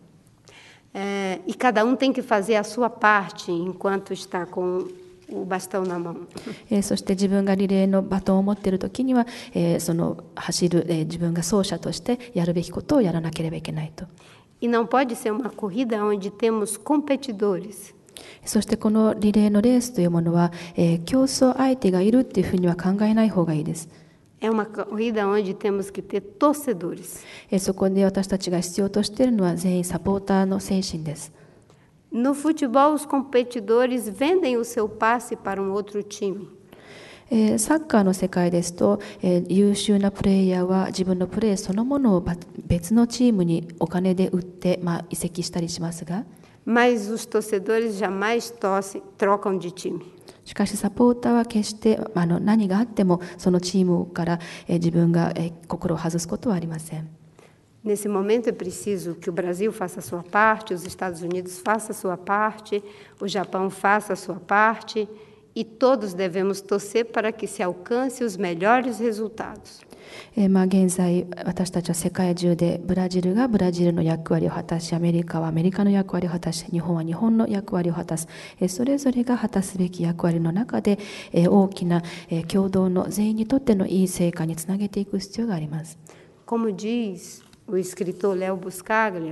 É, e cada um tem que fazer a sua parte enquanto está com o bastão na mão. えー、そして自分がリレーのバトンを持っているときには、えー、その走る、えー、自分が走者としてやるべきことをやらなければいけないと。 E não pode ser uma corrida onde temos competidores. そしてこのリレーのレースというものは、えー、競争相手がいるっていうふうには考えない方がいいです。 É uma corrida onde temos que ter torcedores. そこで私たちが必要としているのは全員サポーターの精神です。 No futebol, os competidores vendem o seu passe para um outro time. サッカーの世界ですと、優秀なプレイヤーは自分のプレーそのものを別のチームにお金で売って、まあ、移籍したりしますが、 Mas os torcedores jamais torcem, trocam de time. しかしサポーターは決してあの何があってもそのチームからえ自分がえ心を外すことはありません。 Nesse momento é preciso que o Brasil faça a sua parte, os Estados Unidos façam a sua parte, o Japão faça a sua parte, e todos devemos torcer para que se alcance os melhores resultados. えーまあ、現在私たちは世界中でブラジルがブラジルの役割を果たし、アメリカはアメリカの役割を果たし、日本は日本の役割を果たす、えー、それぞれが果たすべき役割の中で、えー、大きな、えー、共同の全員にとってのいい成果につなげていく必要があります。 Como diz o escritor Léo Buscaglia,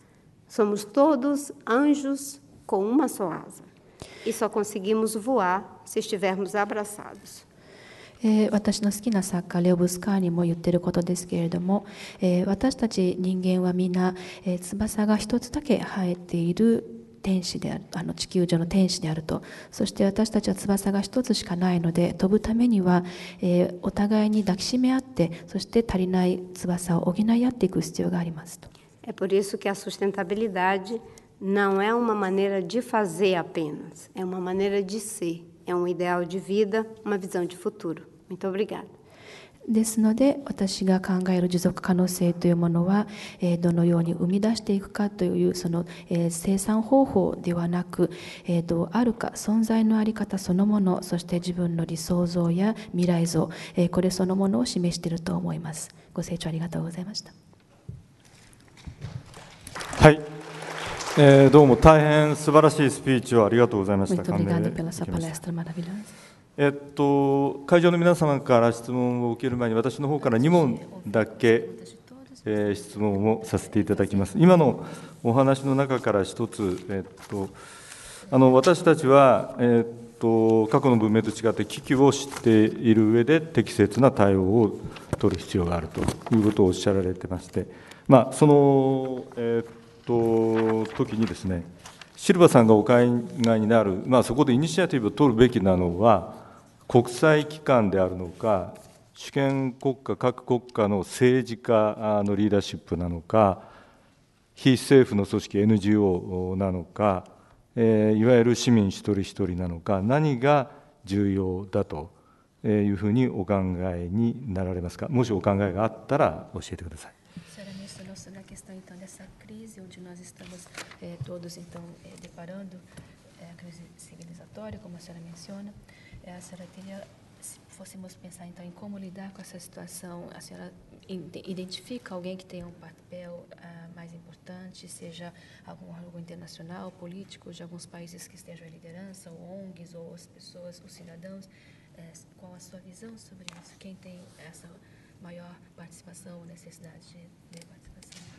somos todos anjos com uma só asa, e só conseguimos voar se estivermos abraçados. えー、私の好きな作家レオ・ブスカーニも言っていることですけれども、えー、私たち人間はみんな、えー、翼が一つだけ生えている天使である、あの地球上の天使であると。そして私たちは翼が一つしかないので、飛ぶためには、えー、お互いに抱きしめ合って、そして足りない翼を補い合っていく必要がありますと。 É por isso que a sustentabilidade não é uma maneira de fazer apenas, é uma maneira de ser, é um ideal de vida, uma visão de futuro. Muito obrigada. ですので、私が考える持続可能性というものは、えー、どのように生み出していくかというその、えー、生産方法ではなく、えー、どうあるか、存在のあり方そのもの、そして自分の理想像や未来像、えー、これそのものを示していると思います。ご清聴ありがとうございました。 はい、えー、どうも大変素晴らしいスピーチをありがとうございました。えっと、会場の皆様から質問を受ける前に、私の方からに問だけ、えー、質問をさせていただきます。今のお話の中から一つ、えっと、あの私たちは、えっと、過去の文明と違って危機を知っている上で適切な対応を取る必要があるということをおっしゃられてまして、まあ、その、えっと、時にですね、シルバさんがお考えになる、まあ、そこでイニシアティブを取るべきなのは、国際機関であるのか、主権国家、各国家の政治家のリーダーシップなのか、非政府の組織 エヌジーオー なのか、えー、いわゆる市民一人一人なのか、何が重要だというふうにお考えになられますか。もしお考えがあったら教えてください。 Na questão então dessa crise onde nós estamos eh, todos então eh, deparando eh, a crise civilizatória, como a senhora menciona, eh, a senhora teria, se fôssemos pensar então em como lidar com essa situação, a senhora identifica alguém que tenha um papel ah, mais importante, seja algum órgão internacional, político, de alguns países que estejam em liderança, ou O N Gs, ou as pessoas, os cidadãos, eh, qual a sua visão sobre isso? Quem tem essa maior participação ou necessidade de, de participação?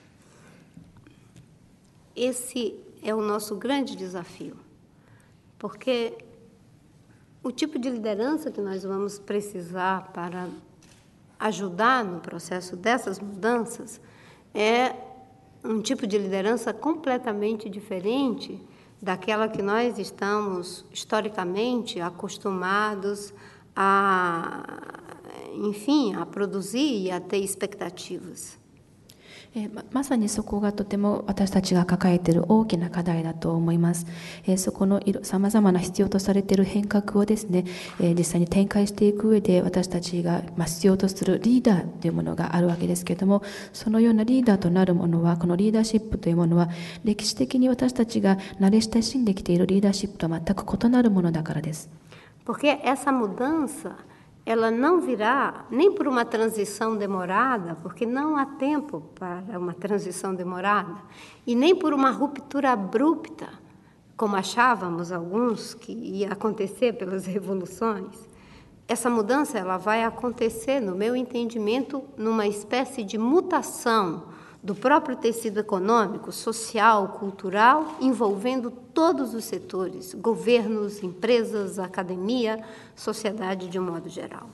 Esse é o nosso grande desafio, porque o tipo de liderança que nós vamos precisar para ajudar no processo dessas mudanças é um tipo de liderança completamente diferente daquela que nós estamos historicamente acostumados a, enfim, a produzir e a ter expectativas. えー、ま, まさにそこがとても私たちが抱えている大きな課題だと思います。えー、そこのさまざまな必要とされている変革をですね、えー、実際に展開していく上で私たちが、まあ、必要とするリーダーというものがあるわけですけれども、そのようなリーダーとなるものは、このリーダーシップというものは歴史的に私たちが慣れ親しんできているリーダーシップとは全く異なるものだからです。 Porque essa mudança ela não virá nem por uma transição demorada, porque não há tempo para uma transição demorada, e nem por uma ruptura abrupta, como achávamos alguns que ia acontecer pelas revoluções. Essa mudança ela vai acontecer, no meu entendimento, numa espécie de mutação do próprio tecido econômico, social, cultural, envolvendo todos os setores, governos, empresas, academia, sociedade de um modo geral.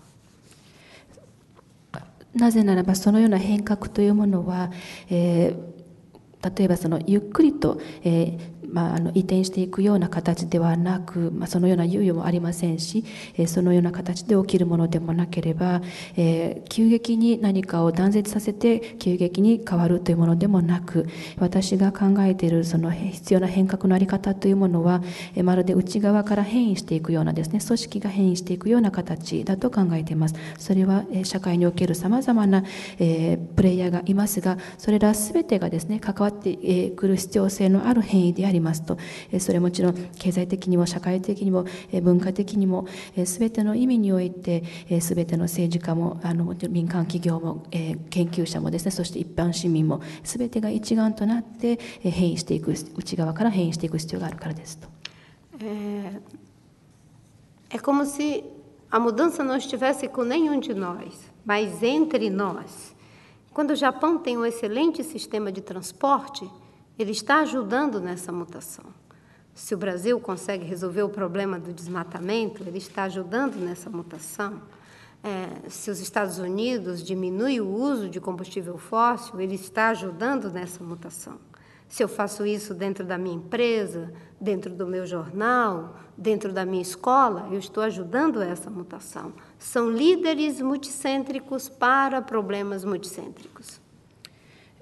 なぜならばそのような変革というものは、えー、例えばそのゆっくりと、えーまあ、あの移転していくような形ではなく、まあ、そのような猶予もありませんし、えー、そのような形で起きるものでもなければ、えー、急激に何かを断絶させて急激に変わるというものでもなく、私が考えているその必要な変革の在り方というものは、えー、まるで内側から変異していくようなですね、組織が変異していくような形だと考えています。それは、えー、社会におけるさまざまな、えー、プレイヤーがいますが、それら全てがですね関わってくる必要性のある変異でありますと、それもちろん経済的にも社会的にも文化的にも全ての意味において全ての政治家もあの民間企業も研究者もですね、そして一般市民も全てが一丸となって変異していく、内側から変異していく必要があるからですと。 É, é como se a mudança não estivesse com nenhum de nós, mas entre nós. Quando o Japão tem um excelente sistema de transporte, ele está ajudando nessa mutação. Se o Brasil consegue resolver o problema do desmatamento, ele está ajudando nessa mutação. É, se os Estados Unidos diminuem o uso de combustível fóssil, ele está ajudando nessa mutação. Se eu faço isso dentro da minha empresa, dentro do meu jornal, dentro da minha escola, eu estou ajudando essa mutação. São líderes multicêntricos para problemas multicêntricos.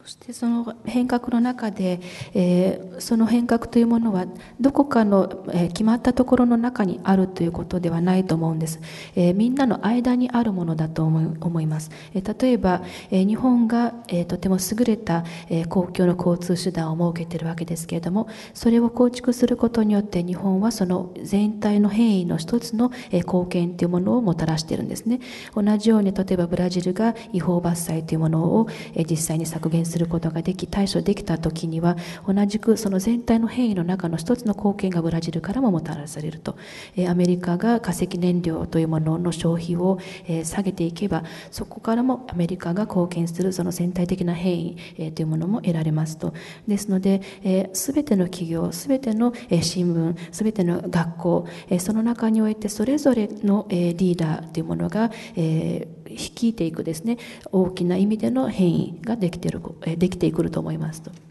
してその変革の中で、えー、その変革というものはどこかの、えー、決まったところの中にあるということではないと思うんです、えー、みんなの間にあるものだと思い、思います、えー、例えば、えー、日本が、えー、とても優れた、えー、公共の交通手段を設けているわけですけれども、それを構築することによって日本はその全体の変異の一つの、えー、貢献というものをもたらしているんですね。同じように例えばブラジルが違法伐採というものを、えー、実際に削減することができ対処できた時には、同じくその全体の変異の中の一つの貢献がブラジルからももたらされると、えー、アメリカが化石燃料というものの消費を、えー、下げていけば、そこからもアメリカが貢献するその全体的な変異、えー、というものも得られますと。ですので、えー、全ての企業、全ての、えー、新聞、全ての学校、えー、その中においてそれぞれの、えー、リーダーというものが、えー率いていくですね、大きな意味での変異ができている、できてくると思いますと。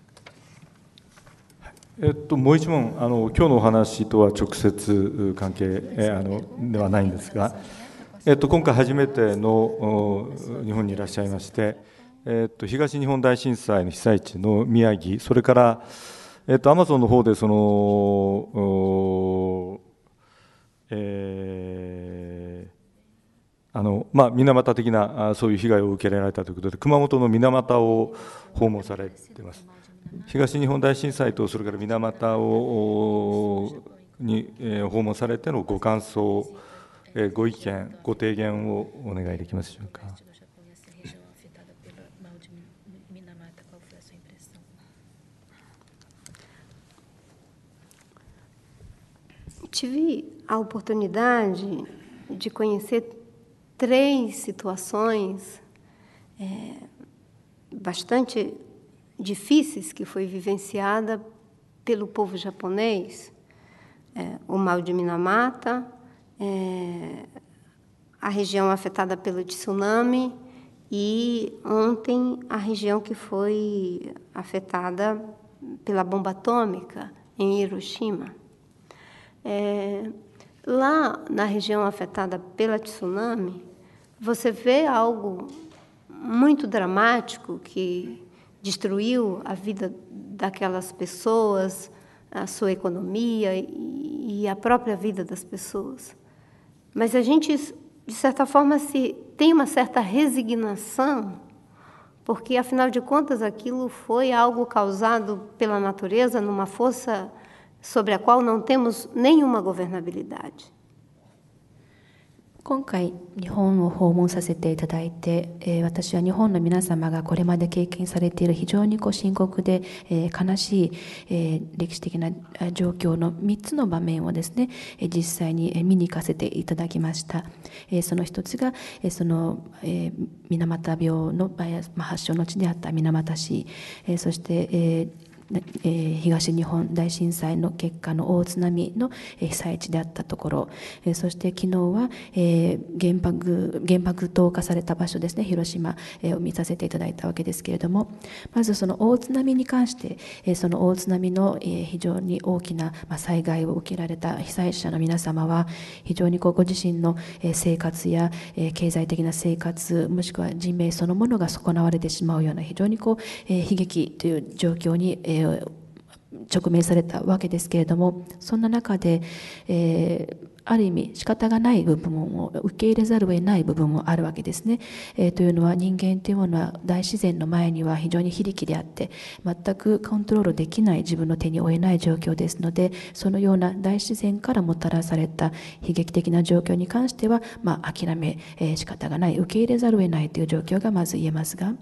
えっと、もう一問、あの今日のお話とは直接関係えあのではないんですが、えっと、今回初めての日本にいらっしゃいまして、えっと、東日本大震災の被災地の宮城、それから、えっと、アマゾンの方でその、えーあのまあ、水俣的なそういう被害を受けられたということで、熊本の水俣を訪問されています。東日本大震災とそれから水俣をに訪問されてのご感想、ご意見、ご提言をお願いできますでしょうか。 Tive a oportunidade de conhecer três situações é, bastante difíceis que foi vivenciada pelo povo japonês, é, o mal de Minamata, é, a região afetada pelo tsunami e ontem a região que foi afetada pela bomba atômica em Hiroshima. É, lá na região afetada pela tsunami, você vê algo muito dramático que destruiu a vida daquelas pessoas, a sua economia e a própria vida das pessoas. Mas a gente, de certa forma, se tem uma certa resignação, porque, afinal de contas, aquilo foi algo causado pela natureza numa força sobre a qual não temos nenhuma governabilidade. 今回日本を訪問させていただいて、えー、私は日本の皆様がこれまで経験されている非常にこう深刻で、えー、悲しい、えー、歴史的な状況のみっつの場面をですね、えー、実際に見に行かせていただきました。えー、その一つが、えー、その、えー、水俣病の、まあ、発祥の地であった水俣市、えー、そして、えーえー、東日本大震災の結果の大津波の被災地であったところ、えー、そして昨日は、えー、原爆原爆投下された場所ですね、広島、えー、を見させていただいたわけですけれども、まずその大津波に関して、えー、その大津波の、えー、非常に大きな、まあ、災害を受けられた被災者の皆様は非常にこうご自身の生活や、えー、経済的な生活、もしくは人命そのものが損なわれてしまうような非常にこう、えー、悲劇という状況に、えー直面されたわけですけれども、そんな中で、えー、ある意味仕方がない部分も受け入れざるを得ない部分もあるわけですね。えー、というのは人間というものは大自然の前には非常に非力であって全くコントロールできない自分の手に負えない状況ですので、そのような大自然からもたらされた悲劇的な状況に関しては、まあ、諦め、えー、仕方がない、受け入れざるを得ないという状況がまず言えますが、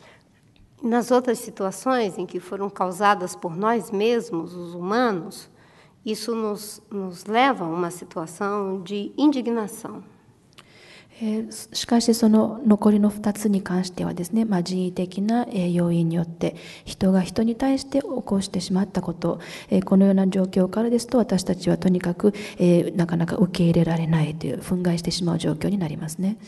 nas outras situações em que foram causadas por nós mesmos, os humanos, isso nos, nos leva a uma situação de indignação. しかしその残りのふたつに関してはですね、まあ、人為的な要因によって人が人に対して起こしてしまったこと、このような状況からですと私たちはとにかくなかなか受け入れられないという憤慨してしまう状況になりますね。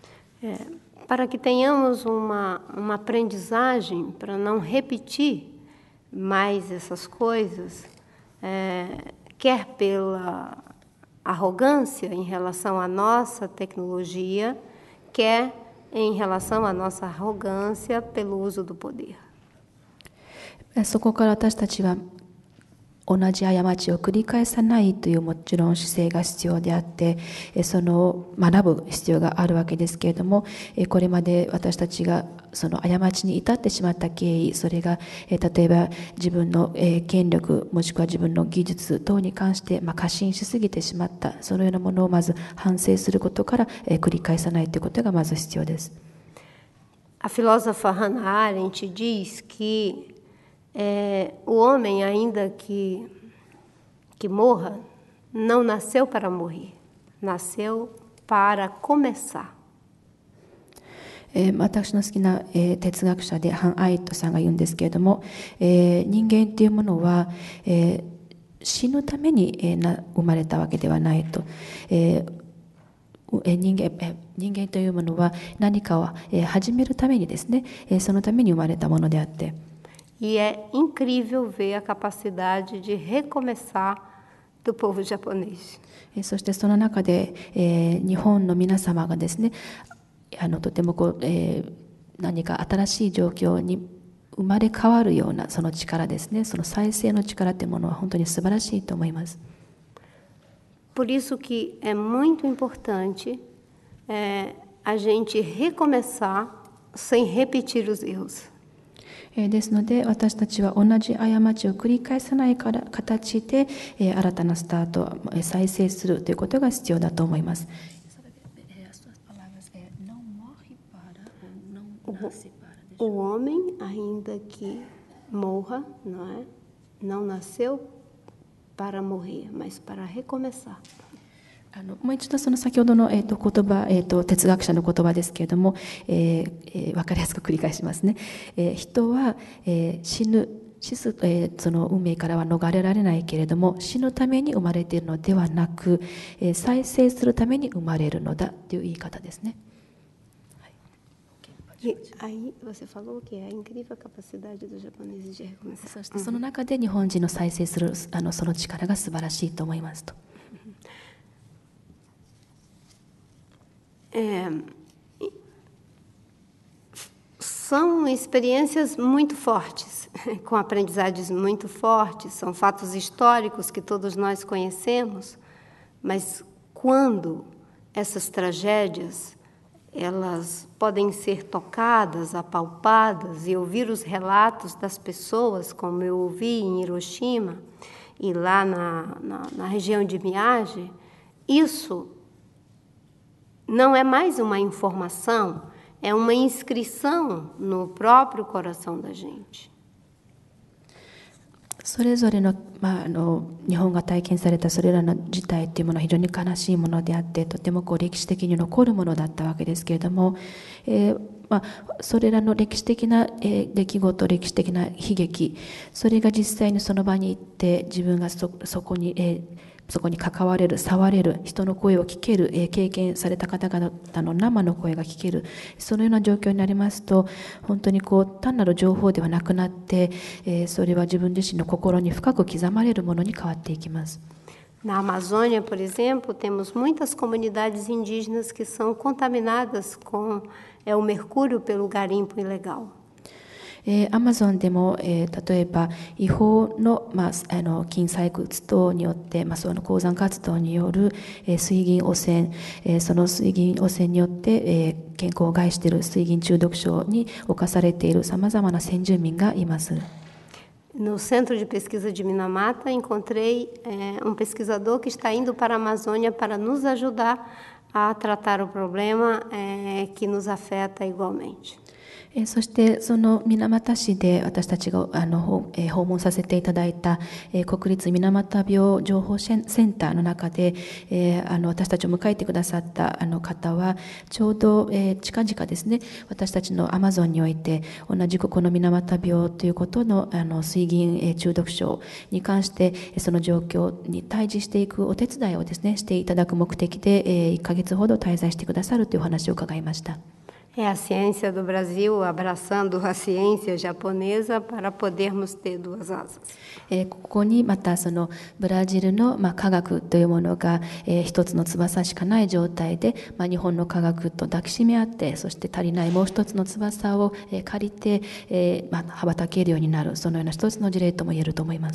Para que tenhamos uma, uma aprendizagem para não repetir mais essas coisas, é, quer pela arrogância em relação à nossa tecnologia, quer em relação à nossa arrogância pelo uso do poder. そこから私たちは同じ過ちを繰り返さないというもちろん姿勢が必要であって、その学ぶ必要があるわけですけれども、これまで私たちがその過ちに至ってしまった経緯、それが例えば自分の権力もしくは自分の技術等に関してまあ過信しすぎてしまった、そのようなものをまず反省することから繰り返さないということがまず必要です。 A filósofa Hannah Arendt diz que é, o homem, ainda que, que morra, não nasceu para morrer, nasceu para começar. えー、私の好きな、えー、哲学者でハン・アイトさんが言うんですけれども、えー、人間っていうものは、えー、死ぬために、えー、な生まれたわけではないと。えー人間, 人間というものは何かを始めるためにですね、そのために生まれたものであって。 E é incrível ver a capacidade de recomeçar do povo japonês. そしてその中で、えー、日本の皆様がですね、あのとてもこう、えー、何か新しい状況に生まれ変わるようなその力ですね、その再生の力というものは本当に素晴らしいと思います。 Por isso que é muito importante é, a gente recomeçar sem repetir os erros. ですので私たちは同じ過ちを繰り返さないから形で新たなスタート、再生するということが必要だと思います。 O homem, ainda que morra, não é? Não nasceu para morrer, mas para recomeçar. あのもう一度その先ほどの、えー、と言葉、えー、と哲学者の言葉ですけれども、えーえー、分かりやすく繰り返しますね。えー、人は、えー、死ぬ死す、えー、その運命からは逃れられないけれども、死ぬために生まれているのではなく、えー、再生するために生まれるのだという言い方ですね。 E aí você falou que é a incrível capacidade dos japoneses de recomeçar. そしてその中で日本人の再生するあのその力が素晴らしいと思いますと。 É, são experiências muito fortes, com aprendizagens muito fortes, são fatos históricos que todos nós conhecemos, mas quando essas tragédias elas podem ser tocadas, apalpadas e ouvir os relatos das pessoas, como eu ouvi em Hiroshima e lá na, na, na região de Miyagi, isso não é mais uma informação, é uma inscrição no próprio coração da gente. それぞれの、まあ、あの日本が体験されたそれらの事態というものは非常に悲しいものであって、とてもこう歴史的に残るものだったわけですけれども、えーまあ、それらの歴史的な、えー、出来事、歴史的な悲劇、それが実際にその場に行って自分が そ, そこに、えーそこに関われる、触れる、人の声を聞ける、えー、経験された方々の生の声が聞ける、そのような状況になりますと、本当にこう単なる情報ではなくなって、えー、それは自分自身の心に深く刻まれるものに変わっていきます。 Na Amazônia, por exemplo, temos muitas comunidades indígenas que são contaminadas com é, o mercúrio pelo garimpo ilegal. えー、アマゾンでも、えー、例えば違法の、まあ、あの金採掘等によって、まあ、その鉱山活動による、えー、水銀汚染、えー、その水銀汚染によって、えー、健康を害している水銀中毒症に侵されているさまざまな先住民がいます。 No Centro de Pesquisa de Minamata, encontrei é, um pesquisador que está indo para a Amazônia para nos ajudar a tratar o problema é, que nos afeta igualmente. そしてその水俣市で私たちがあの訪問させていただいた国立水俣病情報センターの中であの私たちを迎えてくださったあの方はちょうど近々ですね、私たちのアマゾンにおいて同じくこの水俣病ということのあの水銀中毒症に関してその状況に対峙していくお手伝いをですねしていただく目的でいっかげつほど滞在してくださるというお話を伺いました。 É a ciência do Brasil abraçando a ciência japonesa para podermos ter duas asas. えーここにまたそのブラジルのまあ科学というものが、えー一つの翼しかない状態で、まあ、日本の科学と抱きしめ合って、そして足りないもう一つの翼をえー借りて、えーまあ、羽ばたけるようになる、そのような一つの事例とも言えると思います。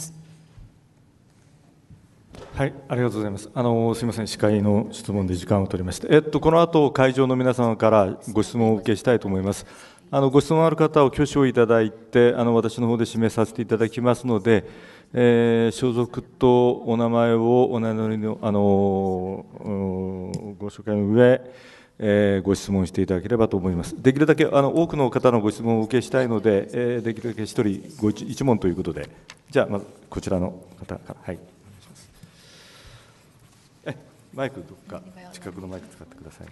はい、ありがとうございます。あのすみません、司会の質問で時間を取りまして、えっと、この後会場の皆様からご質問をお受けしたいと思います。あのご質問ある方は挙手をいただいて、あの私の方で指名させていただきますので、えー所属とお名前をお名乗りのあのうんご紹介の上、えーご質問していただければと思います。できるだけあの多くの方のご質問をお受けしたいので、えーできるだけ一人ご一一問ということで、じゃあまずこちらの方から、はい。マイクどっか近くのマイク使ってください。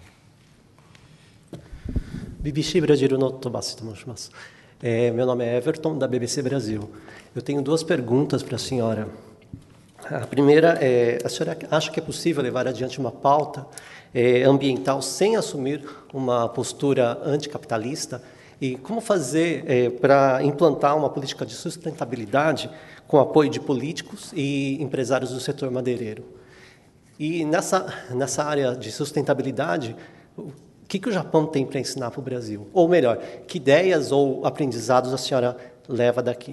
B B C Brasil no Tobassi, estamos. É, meu nome é Everton, da B B C Brasil. Eu tenho duas perguntas para a senhora. A primeira é, a senhora acha que é possível levar adiante uma pauta é, ambiental sem assumir uma postura anticapitalista? E como fazer é, para implantar uma política de sustentabilidade com apoio de políticos e empresários do setor madeireiro? E nessa, nessa área de sustentabilidade, o que, que o Japão tem para ensinar para o Brasil? Ou melhor, que ideias ou aprendizados a senhora leva daqui?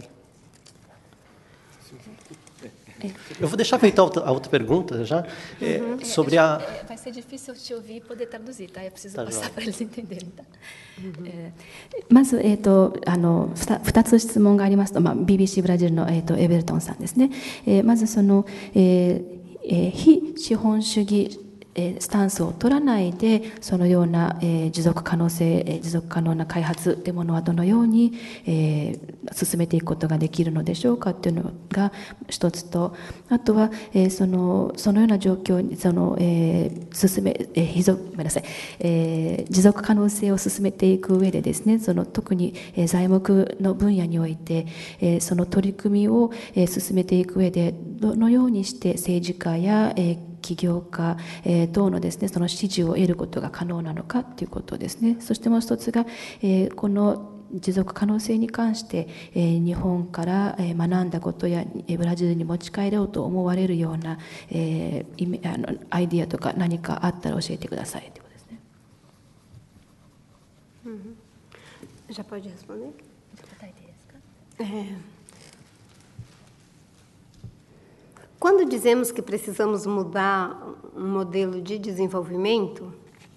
Eu vou deixar feita a outra, a outra pergunta já, é, sobre a... Vai ser difícil te ouvir e poder traduzir, tá? Eu preciso Tá passar joia. para eles entenderem, tá? えーまず、えー、とあのふたふたつ質問がありますと、まあ、ビービーシー ブラジルの、えー、とエベルトンさんですね。えーまずその、えーえー非資本主義えースタンスを取らないで、そのような、えー持続可能性、えー持続可能な開発というものはどのように、えー進めていくことができるのでしょうかというのが一つと、あとは、えーそのそのような状況にその、えー進め、えー、非続ごめんなさい、えー持続可能性を進めていく上でですね、その特に、えー材木の分野において、えーその取り組みを、えー進めていく上でどのようにして政治家や、えー起業家、えー等のですね、その支持を得ることが可能なのかということですね。そしてもう一つが、えーこの持続可能性に関して、えー日本からえー学んだことやえーブラジルに持ち帰ろうと思われるような、えーイメあのアイディアとか何かあったら教えてくださいということですね。 Já pode responder? 答えていいですか？ É. Quando dizemos que precisamos mudar um modelo de desenvolvimento,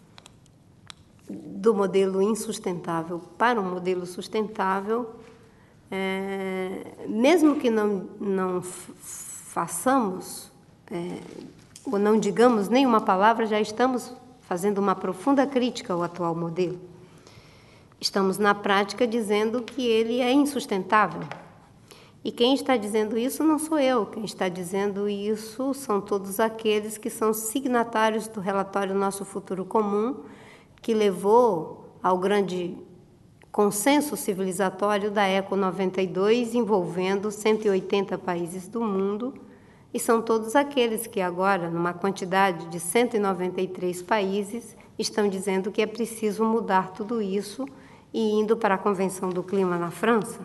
do modelo insustentável para um modelo sustentável, é, mesmo que não, não façamos, é, ou não digamos nenhuma palavra, já estamos fazendo uma profunda crítica ao atual modelo. Estamos, na prática, dizendo que ele é insustentável. E quem está dizendo isso não sou eu, quem está dizendo isso são todos aqueles que são signatários do relatório Nosso Futuro Comum, que levou ao grande consenso civilizatório da Eco noventa e dois, envolvendo cento e oitenta países do mundo, e são todos aqueles que agora, numa quantidade de cento e noventa e três países, estão dizendo que é preciso mudar tudo isso e indo para a Convenção do Clima na França.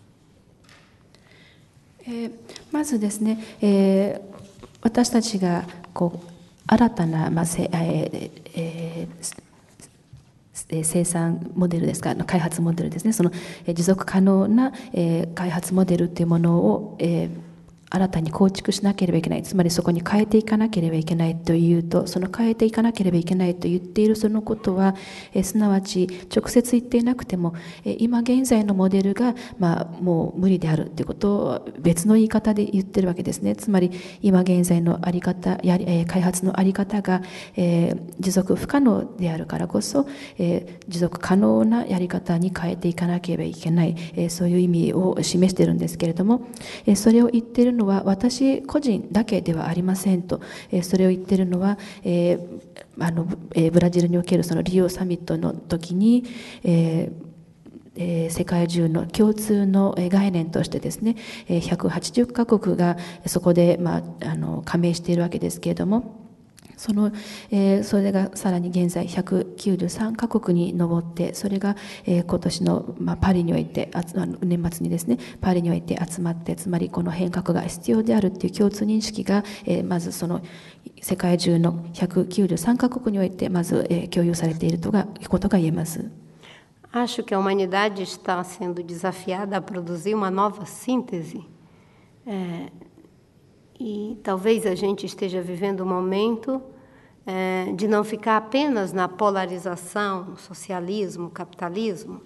えーまずですね、えー私たちがこう新たな、まあせえーえー生産モデルですか、開発モデルですね、そのえー持続可能な、えー開発モデルというものを、えー新たに構築しなければいけない、つまりそこに変えていかなければいけないというと、その変えていかなければいけないと言っているそのことは、えすなわち直接言っていなくても、え今現在のモデルが、まあ、もう無理であるということを別の言い方で言ってるわけですね。つまり今現在のあり方やり、え開発のあり方が、えー、持続不可能であるからこそ、えー、持続可能なやり方に変えていかなければいけない、えー、そういう意味を示しているんですけれども、えー、それを言っているのは私個人だけではありませんと、えー、それを言っているのは、えーあのえー、ブラジルにおけるそのリオサミットの時に、えーえー世界中の共通の概念としてですね、ひゃくはちじゅっかこくがそこで、まあ、あの加盟しているわけですけれども、 その、えー、それがさらに現在ひゃくきゅうじゅうさんカ国に上って、それが、えー、今年の、まあ、パリにおいてあの年末にですねパリにおいて集まって、つまりこの変革が必要であるという共通認識が、えー、まずその世界中のひゃくきゅうじゅうさんカ国においてまず、えー、共有されているとがことが言えます。 Acho que a humanidade está sendo desafiada a produzir uma nova síntese. É, e talvez a gente esteja vivendo um momento é, de não ficar apenas na polarização, socialismo, capitalismo,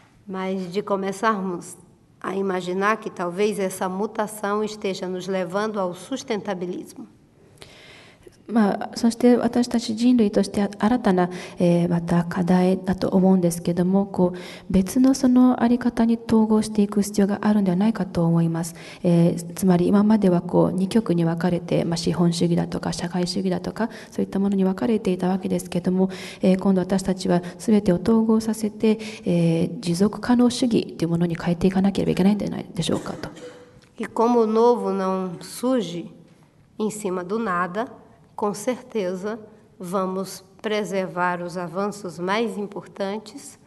mas de começarmos a imaginar que talvez essa mutação esteja nos levando ao sustentabilismo. まあ、そして私たち人類として新たな、えー、また課題だと思うんですけども、こう別のその在り方に統合していく必要があるんではないかと思います。えー、つまり今まではこう二極に分かれて、まあ、資本主義だとか社会主義だとかそういったものに分かれていたわけですけども、えー、今度私たちは全てを統合させて、えー、持続可能主義というものに変えていかなければいけないんじゃないでしょうかと。 E como o novo não surge em cima do nada,com certeza, vamos preservar os avanços mais importantes,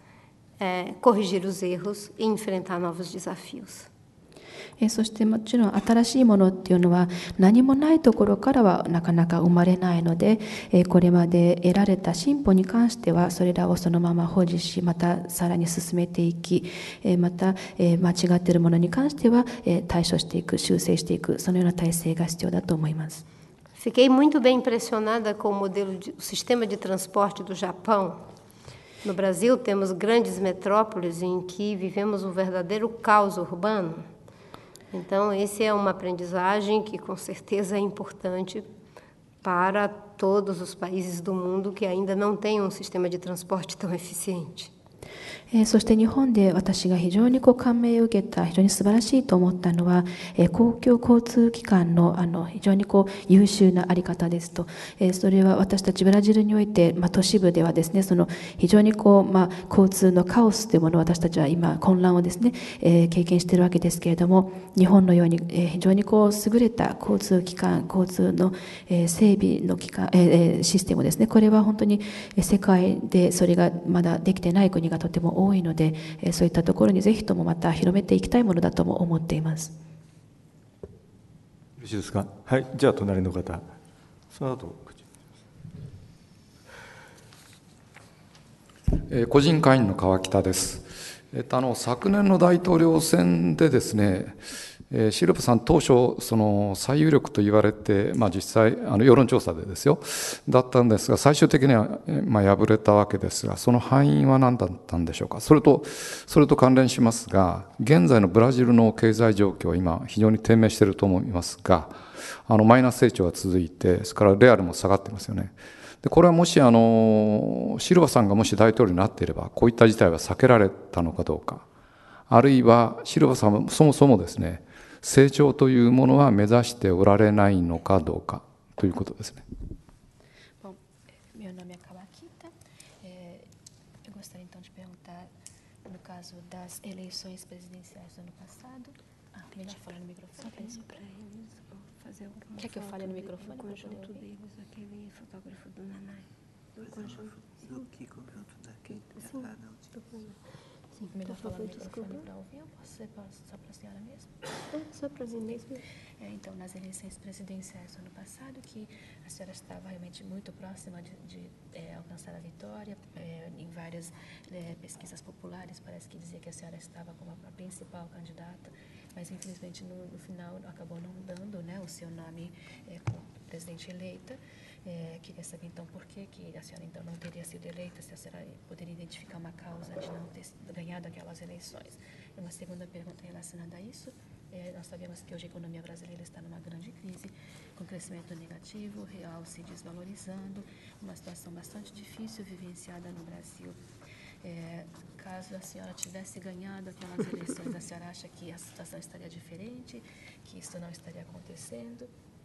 é, corrigir os erros e enfrentar novos desafios. そしてもちろん新しいものっていうのは何もないところからはなかなか生まれないので、これまで得られた進歩に関してはそれらをそのまま保持し、またさらに進めていき、また間違っているものに関しては対処していく、修正していく、そのような体制が必要だと思います。 Fiquei muito bem impressionada com o modelo de, o sistema de transporte do Japão. No Brasil, temos grandes metrópoles em que vivemos um verdadeiro caos urbano. Então, esse é uma aprendizagem que, com certeza, é importante para todos os países do mundo que ainda não têm um sistema de transporte tão eficiente. えー、そして日本で私が非常にこう感銘を受けた、非常に素晴らしいと思ったのは、えー、公共交通機関のあの非常にこう優秀なあり方ですと、えー、それは私たちブラジルにおいて、まあ、都市部ではですね、その非常にこう、まあ、交通のカオスというものを私たちは今混乱をですね、えー、経験しているわけですけれども、日本のように、えー、非常にこう優れた交通機関、交通の、えー、整備の機関、えー、システムですね、これは本当に世界でそれがまだできてない国がとても多いので、そういったところにぜひともまた広めていきたいものだとも思っています。 よろしいですか。はい、じゃあ隣の方、その後。 えー、個人会員の川北です。えっと、あの昨年の大統領選でですね、えー、シルバさん当初その最有力と言われて、まあ、実際あの世論調査でですよだったんですが、最終的には、まあ、敗れたわけですが、その敗因は何だったんでしょうか。それとそれと関連しますが、現在のブラジルの経済状況は今非常に低迷していると思いますが、あのマイナス成長が続いて、それからレアルも下がっていますよね。でこれはもしあのシルバさんがもし大統領になっていればこういった事態は避けられたのかどうか、あるいはシルバさんはそもそもですね、成長というものは目指しておられないのかどうかということですね。 Bom, meu nome é Kawakita. Eu gostaria então de perguntar, no caso das eleições presidenciais do ano passado. Ah, melhor falar no microfone. Só para eles fazer alguma. Quer que eu fale no microfone? O conjunto deles, aquele fotógrafo do Nanai. O conjunto. Do que conjunto daqui? Sim. Ah, não. Sim, melhor falar no microfone para ouvir, ou posso ser só para a senhora mesmo? Só para os mesmo. É, então, nas eleições presidenciais do ano passado, que a senhora estava realmente muito próxima de, de é, alcançar a vitória, é, em várias é, pesquisas populares, parece que dizia que a senhora estava como a principal candidata, mas infelizmente no, no final acabou não dando, né, o seu nome é, como presidente eleita. É, queria saber então por que, que a senhora então não teria sido eleita, se a senhora poderia identificar uma causa de não ter ganhado aquelas eleições. Uma segunda pergunta relacionada a isso, é, nós sabemos que hoje a economia brasileira está numa grande crise, com crescimento negativo, o real se desvalorizando, uma situação bastante difícil vivenciada no Brasil. É, caso a senhora tivesse ganhado aquelas eleições, a senhora acha que a situação estaria diferente, que isso não estaria acontecendo?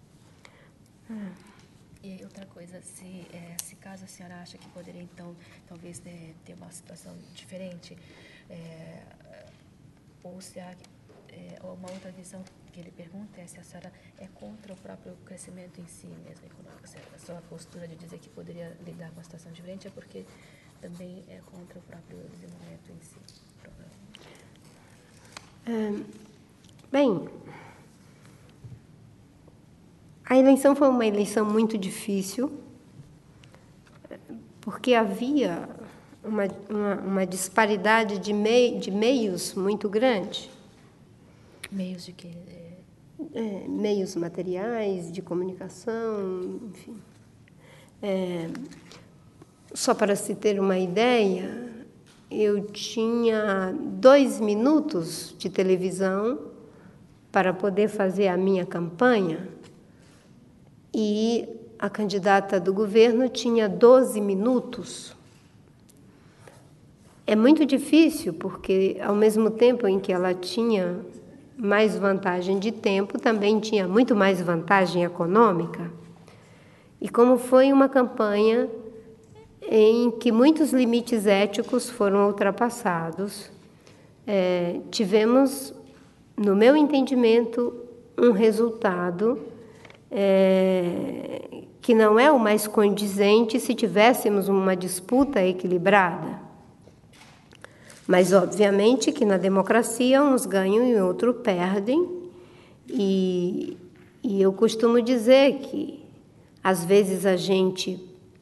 Hum. E outra coisa, se, é, se caso a senhora acha que poderia, então, talvez é, ter uma situação diferente, é, ou se há é, uma outra visão que ele pergunta é se a senhora é contra o próprio crescimento em si mesmo econômico. Se a sua postura de dizer que poderia lidar com a situação diferente é porque também é contra o próprio desenvolvimento em si. É, bem, a eleição foi uma eleição muito difícil, porque havia uma, uma, uma disparidade de, mei, de meios muito grande. Meios de que? É, meios materiais, de comunicação, enfim. É, só para se ter uma ideia, eu tinha dois minutos de televisão para poder fazer a minha campanha e a candidata do governo tinha doze minutos. É muito difícil, porque, ao mesmo tempo em que ela tinha mais vantagem de tempo, também tinha muito mais vantagem econômica. E como foi uma campanha em que muitos limites éticos foram ultrapassados, é, tivemos, no meu entendimento, um resultado é, que não é o mais condizente se tivéssemos uma disputa equilibrada. Mas, obviamente, que na democracia uns ganham e outros perdem, e, e eu costumo dizer que, às vezes, a gente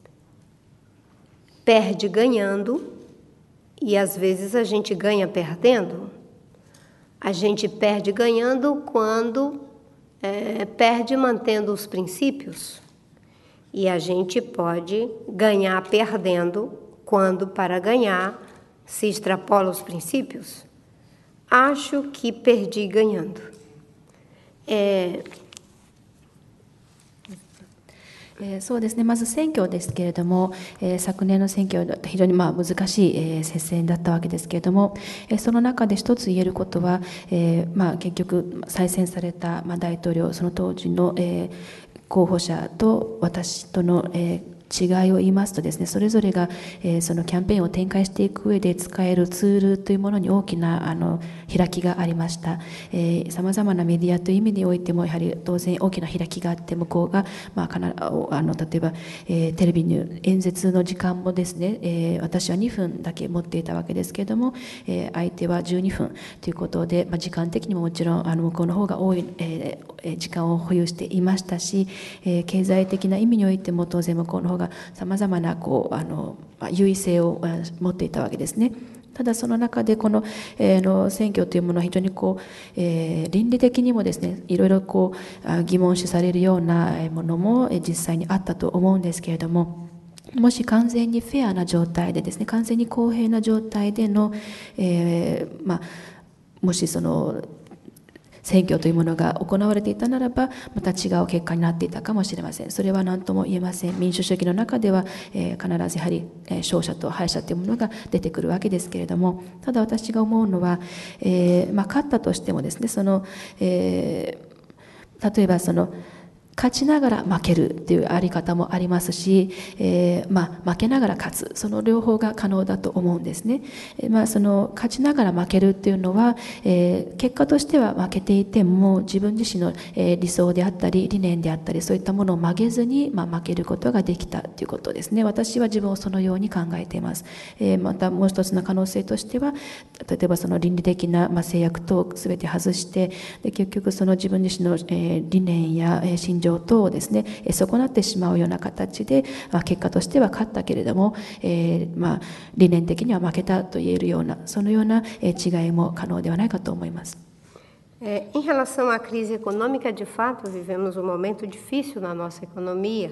perde ganhando e, às vezes, a gente ganha perdendo. A gente perde ganhando quando é, perde mantendo os princípios, e a gente pode ganhar perdendo quando, para ganhar, se extrapola os princípios. Acho que perdi ganhando. É... えー、そうですね、まず選挙ですけれども、えー、昨年の選挙は非常にまあ難しい、えー、接戦だったわけですけれども、えー、その中で一つ言えることは、えーまあ、結局再選された、まあ、大統領、その当時の、えー、候補者と私との、えー違いを言いますとですね、それぞれが、えー、そのキャンペーンを展開していく上で使えるツールというものに大きなあの開きがありました。さまざまなメディアという意味においてもやはり当然大きな開きがあって、向こうが、まあ、かなあの例えば、えー、テレビの演説の時間もですね、えー、私はにふんだけ持っていたわけですけれども、えー、相手はじゅうにふんということで、まあ、時間的にももちろんあの向こうの方が多い、えー、時間を保有していましたし、えー、経済的な意味においても当然向こうの方がさまざまなこうあの優位性を持っていたわけですね。ただその中でこの、えー、の選挙というものは非常にこう、えー、倫理的にもですね、いろいろこう疑問視されるようなものも実際にあったと思うんですけれども、もし完全にフェアな状態でですね、完全に公平な状態での、えー、まあもしその選挙というものが行われていたならば、また違う結果になっていたかもしれません。それは何とも言えません。民主主義の中では、えー、必ずやはり、えー、勝者と敗者というものが出てくるわけですけれども、ただ私が思うのは、えーまあ、勝ったとしてもですね、その、えー、例えばその勝ちながら負けるというあり方もありますし、えーまあ、負けながら勝つ、その両方が可能だと思うんですね。えーまあ、その勝ちながら負けるというのは、えー、結果としては負けていても自分自身の、えー、理想であったり理念であったりそういったものを曲げずに、まあ、負けることができたということですね。私は自分をそのように考えています。えー、またもう一つの可能性としては、例えばその倫理的な、まあ、制約等すべて外してで結局その自分自身の、えー、理念や、えー、信条等をですね、損なってしまうような形で、まあ、結果としては勝ったけれども、えーまあ、理念的には負けたと言えるようなそのような違いも可能ではないかと思います。 É, em relação à crise econômica, de fato, vivemos um momento difícil na nossa economia,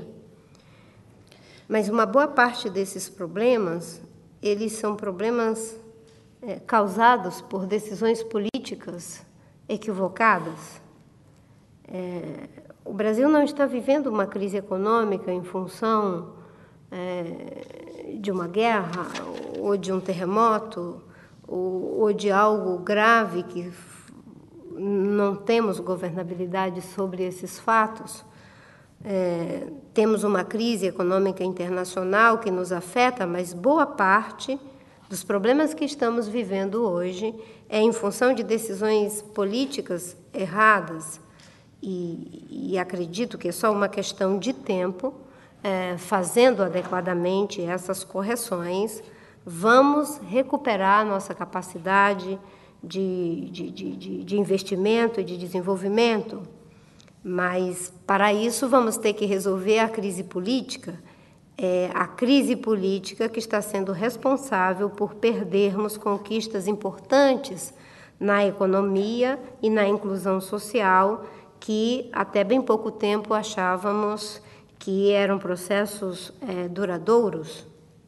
mas uma boa parte desses problemas, eles são problemas é, causados por decisões políticas equivocadas. É, o Brasil não está vivendo uma crise econômica em função é, de uma guerra ou de um terremoto ou, ou de algo grave que não temos governabilidade sobre esses fatos. É, temos uma crise econômica internacional que nos afeta, mas boa parte dos problemas que estamos vivendo hoje é em função de decisões políticas erradas, e, e acredito que é só uma questão de tempo, é, fazendo adequadamente essas correções, vamos recuperar a nossa capacidade de, de, de, de investimento e de desenvolvimento. Mas, para isso, vamos ter que resolver a crise política, é a crise política que está sendo responsável por perdermos conquistas importantes na economia e na inclusão social, que até bem pouco tempo achávamos que eram processos é, duradouros.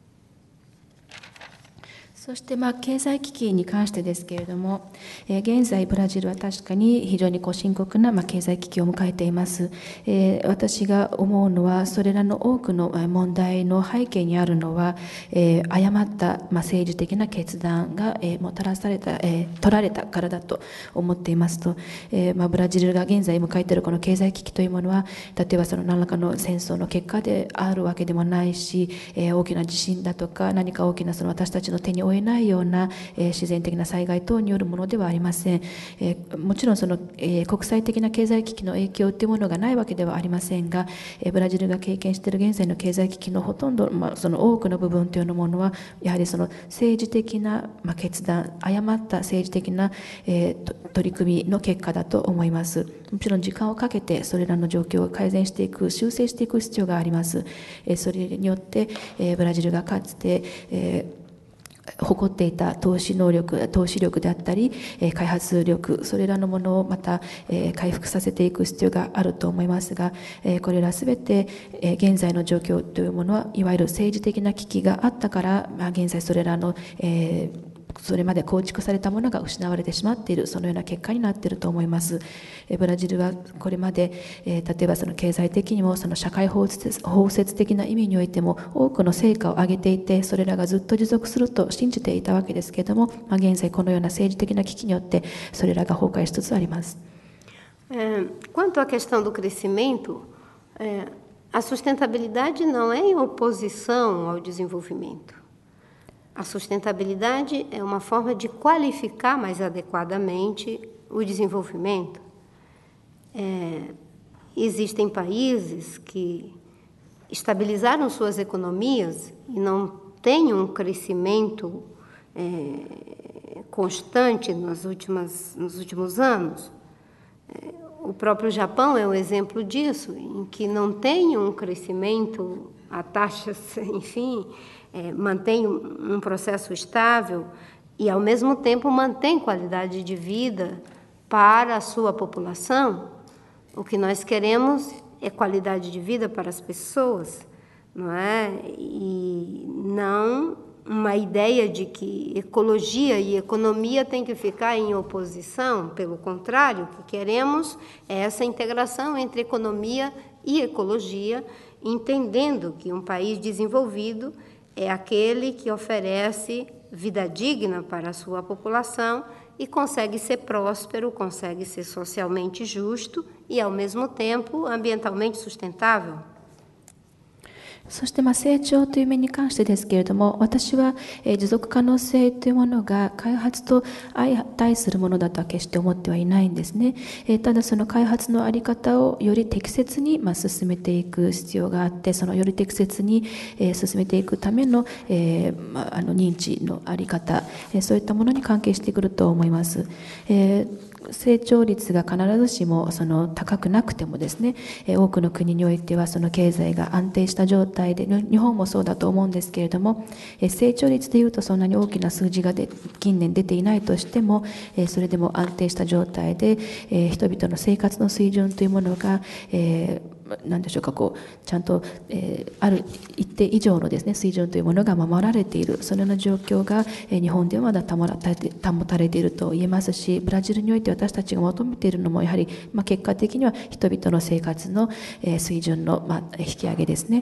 そして、まあ、経済危機に関してですけれども、えー、現在ブラジルは確かに非常にこう深刻な、まあ、経済危機を迎えています、えー、私が思うのはそれらの多くの問題の背景にあるのは、えー、誤った、まあ、政治的な決断が、えー、もたらされた、えー、取られたからだと思っていますと、えーまあ、ブラジルが現在迎えているこの経済危機というものは例えばその何らかの戦争の結果であるわけでもないし、えー、大きな地震だとか何か大きなその私たちの手に負えないような、えー、自然的な災害等によるものではありません。えー、もちろんその、えー、国際的な経済危機の影響というものがないわけではありませんが、えー、ブラジルが経験している現在の経済危機のほとんど、まあ、その多くの部分というものはやはりその政治的な、まあ、決断、誤った政治的な、えー、取り組みの結果だと思います。もちろん時間をかけてそれらの状況を改善していく、修正していく必要があります。えー、それによって、えー、ブラジルがかつて、えー誇っていた投資能力、投資力であったり、開発力、それらのものをまた回復させていく必要があると思いますが、これらすべて現在の状況というものは、いわゆる政治的な危機があったから、まあ、現在それらの、えーそれまで構築されたものが失われてしまっている、そのような結果になっていると思います。ブラジルはこれまで、えー、例えばその経済的にもその社会包摂、包摂的な意味においても多くの成果を上げていて、それらがずっと持続すると信じていたわけですけれども、まあ、現在このような政治的な危機によってそれらが崩壊しつつあります。 É, quanto à questão do crescimento, é, a sustentabilidade não é em oposição ao desenvolvimento. A sustentabilidade é uma forma de qualificar mais adequadamente o desenvolvimento. É, existem países que estabilizaram suas economias e não têm um crescimento é, constante nas últimas, nos últimos anos. É, o próprio Japão é um exemplo disso, em que não tem um crescimento a taxas, enfim... É, mantém um processo estável e, ao mesmo tempo, mantém qualidade de vida para a sua população. O que nós queremos é qualidade de vida para as pessoas, não é? E não uma ideia de que ecologia e economia têm que ficar em oposição. Pelo contrário, o que queremos é essa integração entre economia e ecologia, entendendo que um país desenvolvido é aquele que oferece vida digna para a sua população e consegue ser próspero, consegue ser socialmente justo e, ao mesmo tempo, ambientalmente sustentável. そしてまあ成長という面に関してですけれども、私は持続可能性というものが開発と相対するものだとは決して思ってはいないんですね。ただその開発の在り方をより適切にまあ進めていく必要があって、そのより適切に進めていくためのえまああの認知の在り方、そういったものに関係してくると思います。えー成長率が必ずしもその高くなくてもですね、多くの国においてはその経済が安定した状態で、日本もそうだと思うんですけれども、成長率でいうとそんなに大きな数字がで近年出ていないとしても、それでも安定した状態で人々の生活の水準というものが、えー何でしょうか、こうちゃんと、えー、ある一定以上のですね水準というものが守られている、そのような状況が、えー、日本ではまだ保たれて、保たれていると言えますし、ブラジルにおいて私たちが求めているのもやはり、まあ、結果的には人々の生活の、えー、水準の、まあ、引き上げですね。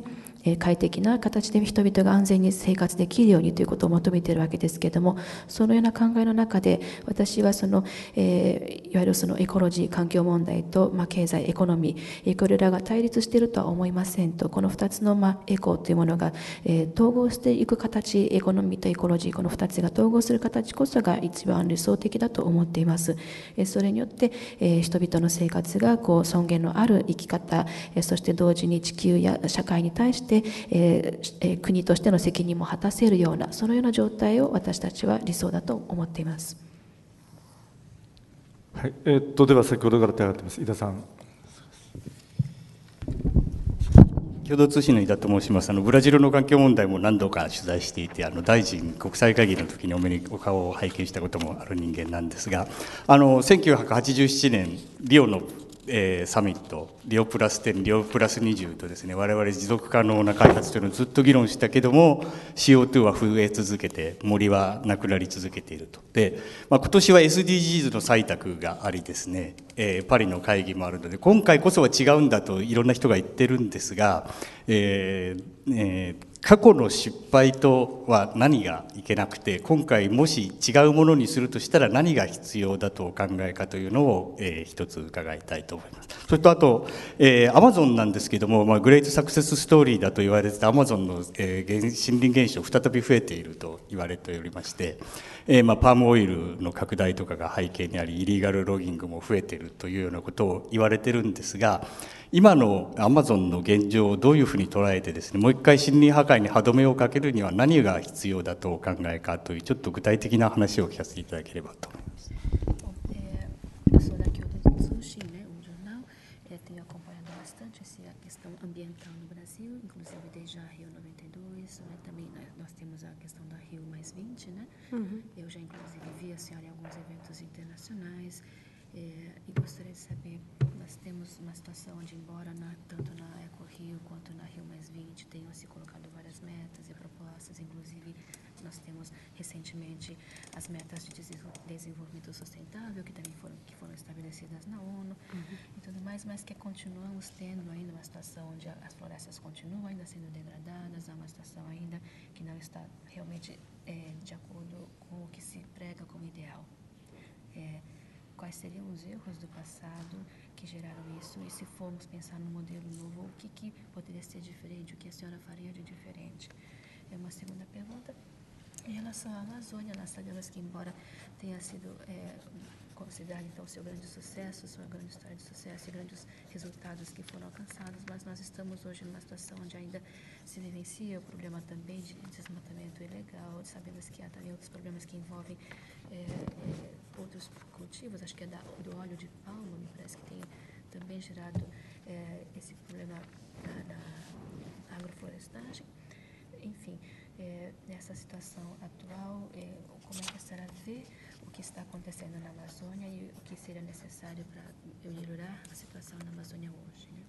快適な形で人々が安全に生活できるようにということを求めているわけですけれども、そのような考えの中で私はその、えー、いわゆるそのエコロジー環境問題と、まあ、経済エコノミー、これらが対立しているとは思いませんと、このふたつの、まあ、エコというものが、えー、統合していく形、エコノミーとエコロジー、このふたつが統合する形こそが一番理想的だと思っています。えー、それによって、えー、人々の生活がこう尊厳のある生き方、えー、そして同時に地球や社会に対してえー、国としての責任も果たせるような、そのような状態を私たちは理想だと思っています。 はい、えー、っとでは先ほどから手が上がっています井田さん。 共同通信の井田と申します。あのブラジルの環境問題も何度か取材していて、あの大臣国際会議の時にお目にお顔を拝見したこともある人間なんですが、あのせんきゅうひゃくはちじゅうななねんリオのえー、サミット、リオプラスじゅう、リオプラスにじゅうとですね、我々持続可能な開発というのをずっと議論したけども シーオーツー は増え続けて森はなくなり続けていると。で、まあ、今年は エスディージーズ の採択がありですね、えー、パリの会議もあるので今回こそは違うんだといろんな人が言ってるんですが、えーえー過去の失敗とは何がいけなくて、今回もし違うものにするとしたら何が必要だとお考えかというのを、えー、一つ伺いたいと思います。それとあと、えー、アマゾンなんですけども、まあ、グレートサクセスストーリーだと言われてたアマゾンの、えー、森林減少再び増えていると言われておりまして、えーまあ、パームオイルの拡大とかが背景にあり、イリーガルロギングも増えているというようなことを言われてるんですが、今のアマゾンの現状をどういうふうに捉えてですね、もう一回森林破壊に歯止めをかけるには何が必要だとお考えかというちょっと具体的な話を聞かせていただければと思います。 Eu sou da Kyoto Tsushi, né, um jornal. Eu tenho acompanhado bastante essa questão ambiental no Brasil, inclusive desde a Rio noventa e dois, né, também nós temos a questão da Rio mais vinte, né? Uhum. Eu já inclusive vi a senhora em alguns eventos internacionais. É, e gostaria de saber, nós temos uma situação onde, embora na, tanto na Eco Rio quanto na Rio mais vinte tenham se colocado várias metas e propostas, inclusive nós temos recentemente as metas de desenvolvimento sustentável que também foram, que foram estabelecidas na ONU, uhum, e tudo mais, mas que continuamos tendo ainda uma situação onde as florestas continuam ainda sendo degradadas, há uma situação ainda que não está realmente é, de acordo com o que se prega como ideal. É, Quais seriam os erros do passado que geraram isso? E se formos pensar num modelo novo, o que, que poderia ser diferente? O que a senhora faria de diferente? É uma segunda pergunta. Em relação à Amazônia, nós sabemos que, embora tenha sido é, considerado então seu grande sucesso, sua grande história de sucesso e grandes resultados que foram alcançados, mas nós estamos hoje numa situação onde ainda se vivencia o problema também de desmatamento ilegal. Sabemos que há também outros problemas que envolvem é, é, outros cultivos, acho que é da, do óleo de palma, me parece que tem também gerado é, esse problema na, na agroflorestagem. Enfim, é, nessa situação atual, é, como é que a senhora vê o que está acontecendo na Amazônia e o que seria necessário para melhorar a situação na Amazônia hoje, né?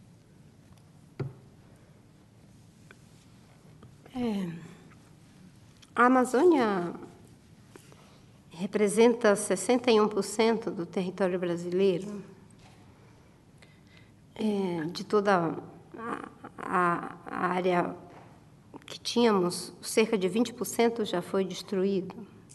É, a Amazônia representa sessenta e um por cento do território brasileiro, é, de toda a, a, a área que tínhamos, cerca de vinte por cento já foi destruído.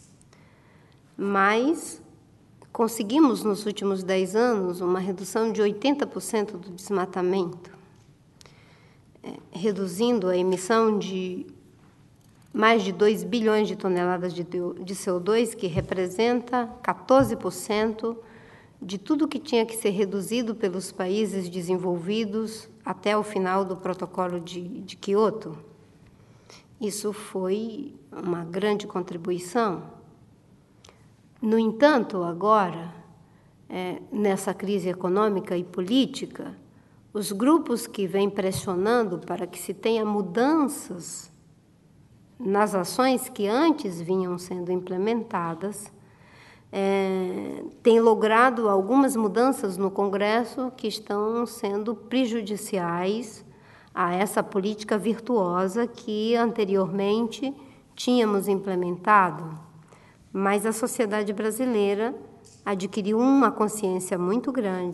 Mas conseguimos, nos últimos dez anos, uma redução de oitenta por cento do desmatamento, é, reduzindo a emissão de mais de dois bilhões de toneladas de, de C O dois, que representa quatorze por cento de tudo que tinha que ser reduzido pelos países desenvolvidos até o final do protocolo de, de Kyoto. Isso foi uma grande contribuição. No entanto, agora, é, nessa crise econômica e política, os grupos que vêm pressionando para que se tenha mudanças nas ações que antes vinham sendo implementadas, é, têm logrado algumas mudanças no Congresso que estão sendo prejudiciais a essa política virtuosa que anteriormente tínhamos implementado. Mas a sociedade brasileira adquiriu uma consciência muito grande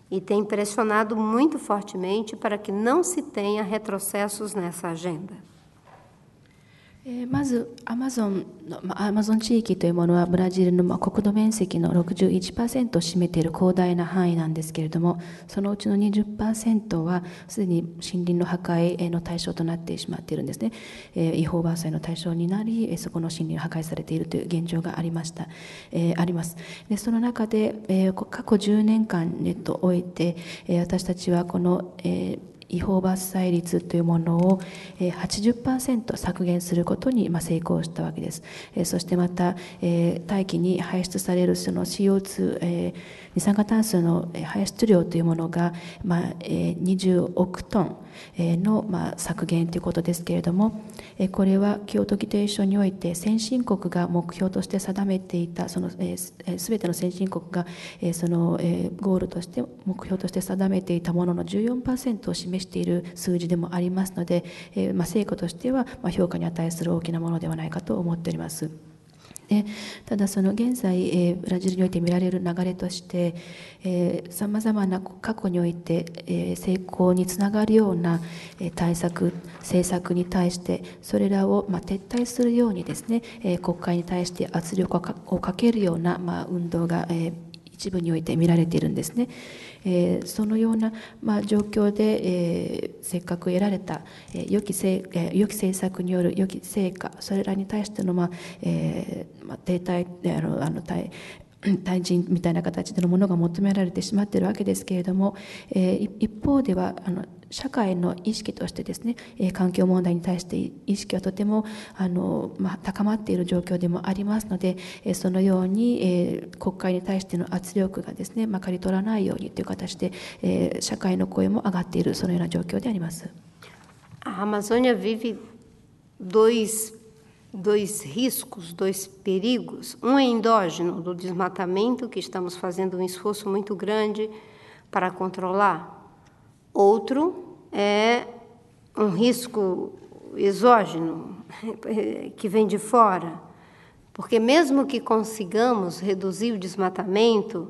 e tem pressionado muito fortemente para que não se tenha retrocessos nessa agenda. えーまずアマゾンの、まあアマゾン地域というものはブラジルのまあ国土面積の ろくじゅういちパーセント を占めている広大な範囲なんですけれども、そのうちの にじゅっパーセント はすでに森林の破壊の対象となってしまっているんですね。えー違法伐採の対象になり、えーそこの森林が破壊されているという現状がありました、えーあります。でその中で、えー過去じゅうねんかんにおいて、えー私たちはこの、えー違法伐採率というものを はちじゅっパーセント 削減することに成功したわけです。そしてまた大気に排出されるその シーオーツー、二酸化炭素の排出量というものがにじゅうおくトンの削減ということですけれども、これは京都議定書において先進国が目標として定めていたそのすべての先進国がそのゴールとして目標として定めていたものの じゅうよんパーセント を示している数字でもありますので、まあ、成果としては評価に値する大きなものではないかと思っております。でただその現在、えー、ブラジルにおいて見られる流れとしてさまざまな過去において、えー、成功につながるような、えー、対策政策に対してそれらを、まあ、撤退するようにですね、えー、国会に対して圧力を か, をかけるような、まあ、運動が、えー一部において見られているんですね。えー、そのような、まあ、状況で、えー、せっかく得られた、えー、良きせ、えー、良き政策による良き成果、それらに対しての、まあえーまあ、停滞あのあの対対人みたいな形でのものが求められてしまっているわけですけれども、えー、一方ではあの社会の意識としてですね、えー、環境問題に対して意識はとてもあの、まあ、高まっている状況でもありますので、えー、そのように、えー、国会に対しての圧力がですね、まかり取らないようにという形で、えー、社会の声も上がっているそのような状況であります。 A Amazônia vive dois dois riscos, dois perigos. Um é endógeno, do desmatamento, que estamos fazendo um esforço muito grande para controlar. Outro é um risco exógeno, que vem de fora, porque mesmo que consigamos reduzir o desmatamento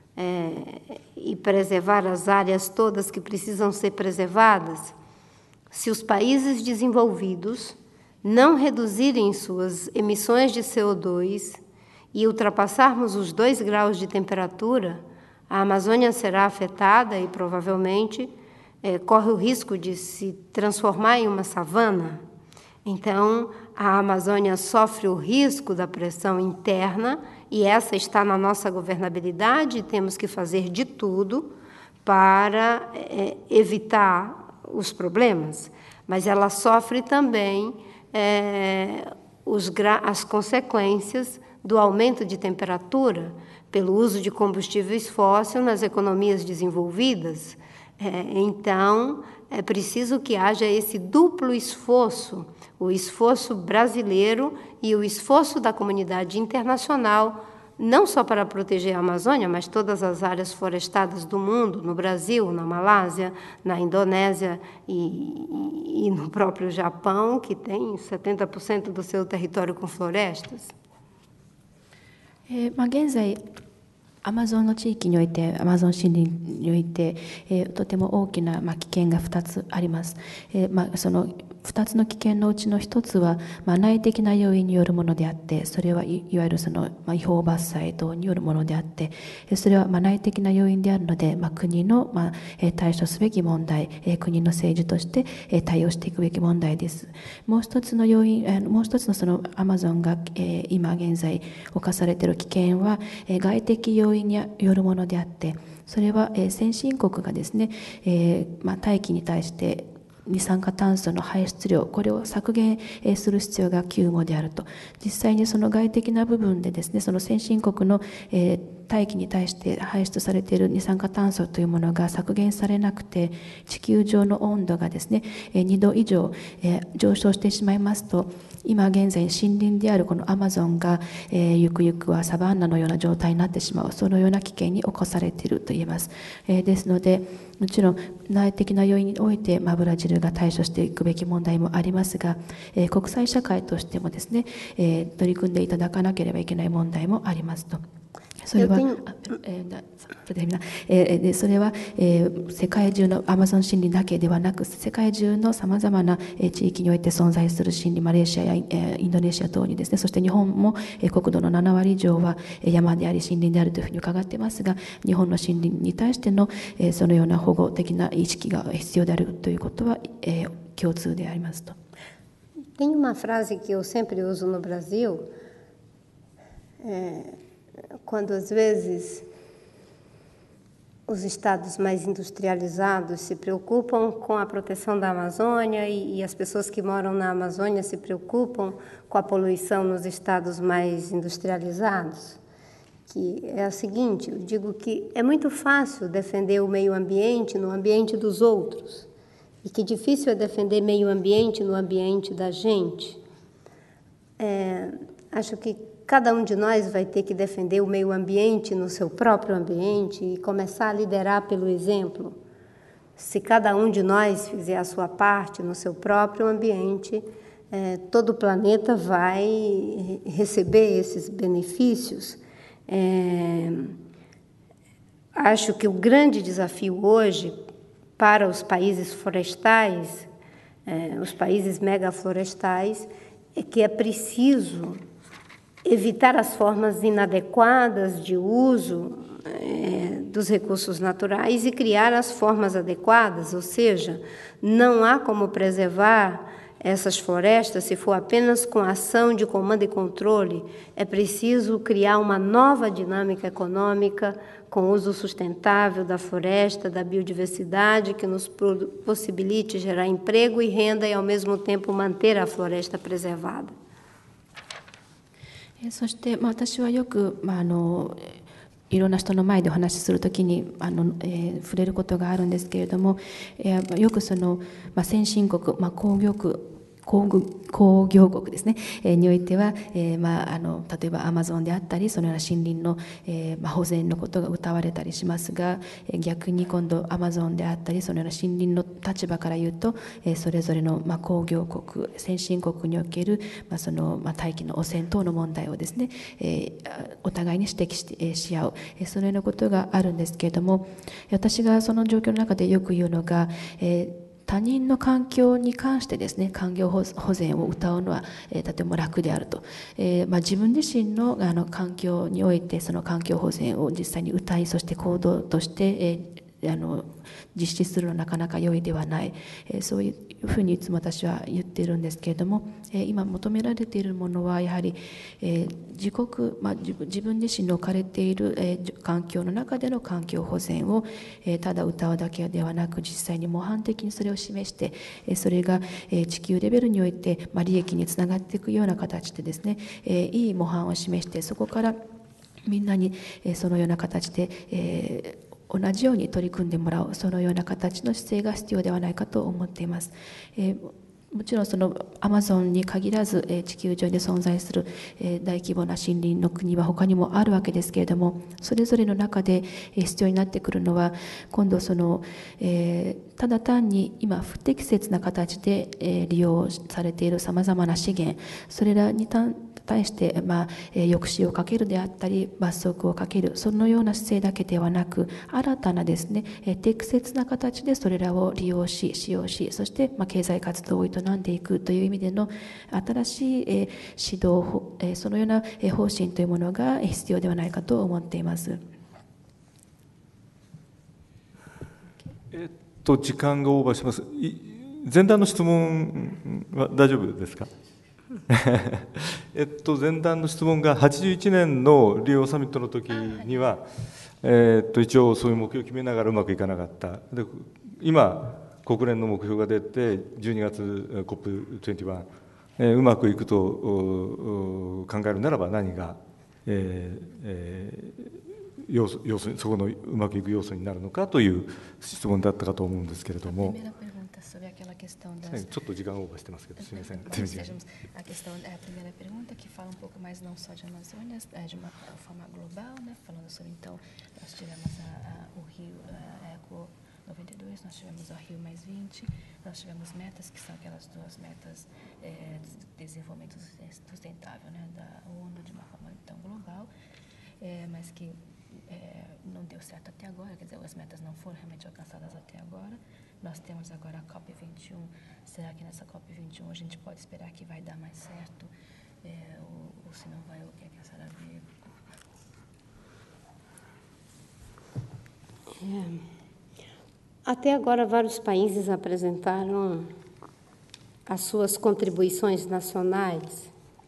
é, e preservar as áreas todas que precisam ser preservadas, se os países desenvolvidos não reduzirem suas emissões de C O dois e ultrapassarmos os dois graus de temperatura, a Amazônia será afetada e provavelmente é, corre o risco de se transformar em uma savana. Então, a Amazônia sofre o risco da pressão interna e essa está na nossa governabilidade e temos que fazer de tudo para é, evitar os problemas. Mas ela sofre também É, os, as consequências do aumento de temperatura pelo uso de combustíveis fósseis nas economias desenvolvidas. É, então, é preciso que haja esse duplo esforço, o esforço brasileiro e o esforço da comunidade internacional, não só para proteger a Amazônia, mas todas as áreas florestadas do mundo, no Brasil, na Malásia, na Indonésia e, e no próprio Japão, que tem setenta por cento do seu território com florestas. えーまあ、現在アマゾンの地域において、アマゾン森林において、えー、とても大きな、まあ、危険がふたつあります。えーまあ、そのふたつの危険のうちのひとつは、まあ、内的な要因によるものであって、それはい、いわゆるその、まあ、違法伐採等によるものであって、それはまあ内的な要因であるので、まあ、国の、まあ、対処すべき問題、国の政治として対応していくべき問題です。もう一つの要因、もう一つのそのアマゾンが、えー、今現在侵されている危険は、外的要因によるものであって、それは、えー、先進国がですね、えーまあ、大気に対して二酸化炭素の排出量、これを削減する必要が急務であると。実際にその外的な部分でですね、その先進国の大気に対して排出されている二酸化炭素というものが削減されなくて、地球上の温度がですね、にど以上上昇してしまいますと、今現在森林であるこのアマゾンが、えー、ゆくゆくはサバンナのような状態になってしまう、そのような危険に侵されていると言えます。えー、ですので、もちろん内的な要因において、まあ、ブラジルが対処していくべき問題もありますが、えー、国際社会としてもですね、えー、取り組んでいただかなければいけない問題もありますと。 それは、 Eu tenho- あえーなそれでみんなえーでそれは、えー世界中のアマゾン森林だけではなく、世界中のさまざまなえー地域において存在する森林、マレーシアやえーインドネシア等にですね、そして日本もえー国土のなな割以上はえー山であり森林であるというふうに伺っていますが、日本の森林に対してのえーそのような保護的な意識が必要であるということはえー共通でありますと。 Tem uma frase que eu sempre uso no Brasil, é, quando às vezes os estados mais industrializados se preocupam com a proteção da Amazônia e, e as pessoas que moram na Amazônia se preocupam com a poluição nos estados mais industrializados, que é a seguinte: eu digo que é muito fácil defender o meio ambiente no ambiente dos outros e que difícil é defender meio ambiente no ambiente da gente. É, acho que cada um de nós vai ter que defender o meio ambiente no seu próprio ambiente e começar a liderar pelo exemplo. Se cada um de nós fizer a sua parte no seu próprio ambiente, é, todo o planeta vai receber esses benefícios. É, acho que o grande desafio hoje para os países florestais, é, os países megaflorestais, é que é preciso evitar as formas inadequadas de uso é, dos recursos naturais e criar as formas adequadas, ou seja, não há como preservar essas florestas se for apenas com ação de comando e controle. É preciso criar uma nova dinâmica econômica com uso sustentável da floresta, da biodiversidade, que nos possibilite gerar emprego e renda e, ao mesmo tempo, manter a floresta preservada. そして、まあ、私はよく、まあ、あのいろんな人の前でお話しするときにあの、えー、触れることがあるんですけれども、えー、よくその、まあ、先進国、まあ、工業国工工業国ですね、えー、においては、えーまあ、あの例えばアマゾンであったりそのような森林の、えーまあ、保全のことが謳われたりしますが、えー、逆に今度アマゾンであったりそのような森林の立場から言うと、えー、それぞれの、まあ、工業国先進国における、まあそのまあ、大気の汚染等の問題をですね、えー、お互いに指摘し、えー、し合う、えー、そのようなことがあるんですけれども、私がその状況の中でよく言うのが、えー他人の環境に関してですね、環境保全を謳うのは、えー、とても楽であると、えーまあ、自分自身のあの環境においてその環境保全を実際に謳い、そして行動として、えー、あの実施するのはなかなか良いではない、えー、そういうふうにいつも私は言っているんですけれども、えー、今求められているものはやはり、えー、自国、まあ、自分、自分自身の置かれている、えー、環境の中での環境保全を、えー、ただ謳うだけではなく、実際に模範的にそれを示して、えー、それが、えー、地球レベルにおいて、まあ、利益につながっていくような形でですね、えー、いい模範を示して、そこからみんなに、えー、そのような形で、えー同じように取り組んでもらう、そのような形の姿勢が必要ではないかと思っています。えー、もちろんそのアマゾンに限らず、えー、地球上に存在する、えー、大規模な森林の国は他にもあるわけですけれども、それぞれの中で、えー、必要になってくるのは、今度その、えー、ただ単に今不適切な形で、えー、利用されているさまざまな資源、それらに対対して、まあ、抑止をかけるであったり罰則をかける、そのような姿勢だけではなく、新たなですね、適切な形でそれらを利用し使用し、そして、まあ、経済活動を営んでいくという意味での新しい指導、そのような方針というものが必要ではないかと思っています。 えっと時間がオーバーします。前段の質問は大丈夫ですか？えっと前段の質問がはちじゅういちねんのリオサミットの時には、えっと一応そういう目標を決めながらうまくいかなかった。で今国連の目標が出てじゅうにがつ コップにじゅういち、えー、うまくいくと考えるならば何が、えーえー、要素要素そこのうまくいく要素になるのかという質問だったかと思うんですけれども。 sobre aquela questão das... ちょっと時間オーバーしてますけど、すみません。 A questão, a primeira pergunta que fala um pouco mais não só de Amazônia, de uma forma global, né? Falando sobre, então, nós tivemos a, a, o Rio a Eco noventa e dois, nós tivemos o Rio mais vinte, nós tivemos metas que são aquelas duas metas é, de desenvolvimento sustentável, né? Da ONU de uma forma então global. É, mas mais que é, não deu certo até agora, quer dizer, as metas não foram realmente alcançadas até agora. Nós temos agora a COP vinte e um. Será que nessa COP vinte e um a gente pode esperar que vai dar mais certo? É, ou, ou se não vai, o que é que a senhora vê? É. Até agora, vários países apresentaram as suas contribuições nacionais.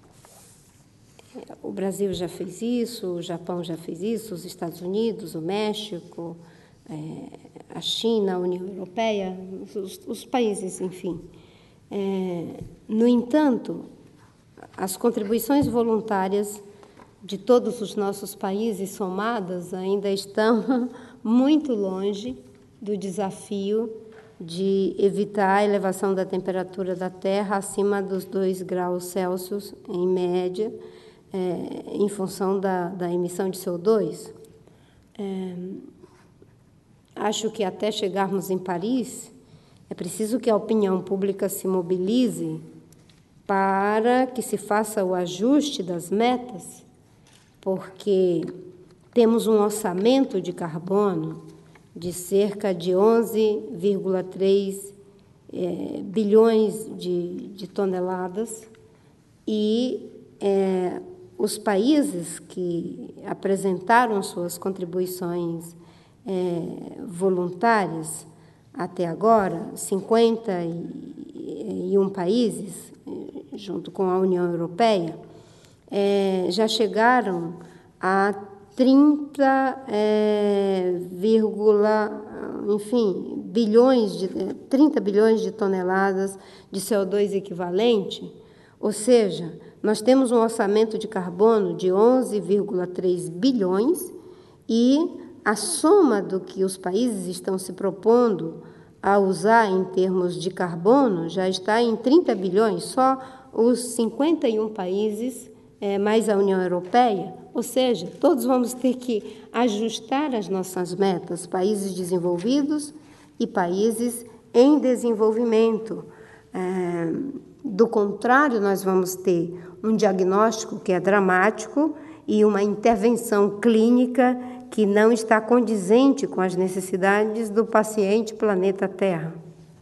O Brasil já fez isso, o Japão já fez isso, os Estados Unidos, o México, é, a China, a União Europeia, os, os países, enfim. É, no entanto, as contribuições voluntárias de todos os nossos países somadas ainda estão muito longe do desafio de evitar a elevação da temperatura da Terra acima dos dois graus Celsius, em média, é, em função da, da emissão de C O dois. É, acho que até chegarmos em Paris, é preciso que a opinião pública se mobilize para que se faça o ajuste das metas, porque temos um orçamento de carbono de cerca de onze vírgula três é, bilhões de, de toneladas e é, os países que apresentaram suas contribuições é, voluntárias até agora, cinquenta e um países, junto com a União Europeia, é, já chegaram a trinta, é, enfim, bilhões de, trinta bilhões de toneladas de C O dois equivalente, ou seja, nós temos um orçamento de carbono de onze vírgula três bilhões e a soma do que os países estão se propondo a usar em termos de carbono já está em trinta bilhões, só os cinquenta e um países, é, mais a União Europeia, ou seja, todos vamos ter que ajustar as nossas metas, países desenvolvidos e países em desenvolvimento. É, do contrário, nós vamos ter um diagnóstico que é dramático e uma intervenção clínica que não está condizente com as necessidades do paciente planeta Terra.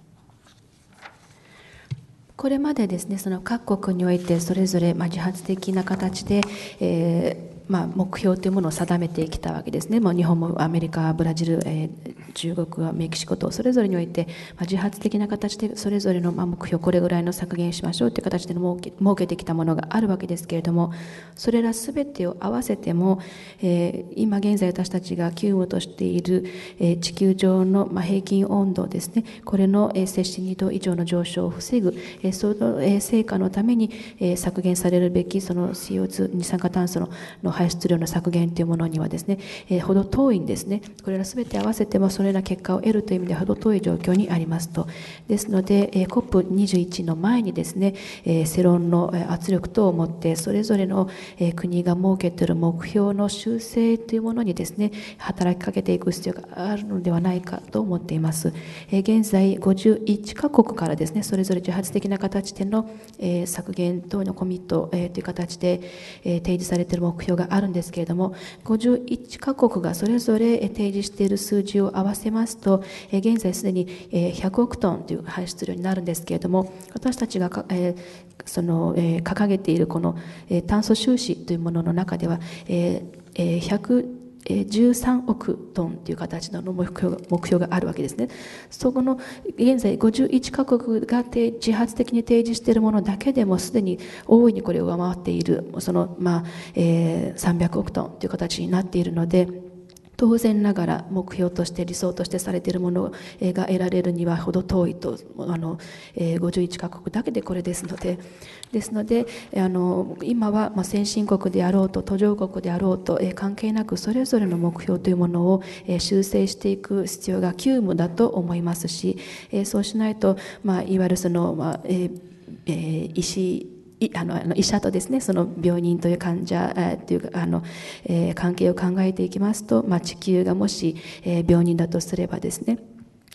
これまでですね、その各国においてそれぞれまあ自発的な形で、えーまあ、目標というものを定めてきたわけですね。もう日本もアメリカ、ブラジル、えー、中国、メキシコとそれぞれにおいて、まあ、自発的な形でそれぞれのまあ目標、これぐらいの削減しましょうという形で設け、設けてきたものがあるわけですけれども、それらすべてを合わせても、えー、今現在私たちが急務としている、えー、地球上のまあ平均温度ですね、これの、えー、摂氏にど以上の上昇を防ぐ、えー、その、えー、成果のために、えー、削減されるべきその シーオーツー 二酸化炭素のの排出量の削減というものにはですね、えー、ほど遠いんですね。これらすべて合わせてもそれら結果を得るという意味ではほど遠い状況にありますと。ですので、えー、コップにじゅういち の前にですね、えー、世論の圧力等を持ってそれぞれの、えー、国が設けている目標の修正というものにですね、働きかけていく必要があるのではないかと思っています。えー、現在ごじゅういちカ国からですね、それぞれ自発的な形での、えー、削減等のコミット、えー、という形で、えー、提示されている目標があるんですけれども、ごじゅういちカ国がそれぞれ提示している数字を合わせますと、えー、現在すでにひゃくおくトンという排出量になるんですけれども、私たちがか、えーそのえー、掲げているこの、えー、炭素収支というものの中では、えーえー、ひゃくじゅうさんおくトンという形の目標、目標があるわけですね。そこの現在ごじゅういちカ国が自発的に提示しているものだけでもすでに大いにこれを上回っている、その、まあえー、さんびゃくおくトンという形になっているので、当然ながら目標として理想としてされているものが得られるにはほど遠いと、あのごじゅういちカ国だけでこれですので、ですのであの今はまあ先進国であろうと途上国であろうと関係なくそれぞれの目標というものを修正していく必要が急務だと思いますし、そうしないと、まあ、いわゆるその、まあえー、医師あの医者とですね、その病人という患者、えー、というあの、えー、関係を考えていきますと、まあ、地球がもし、えー、病人だとすればですね、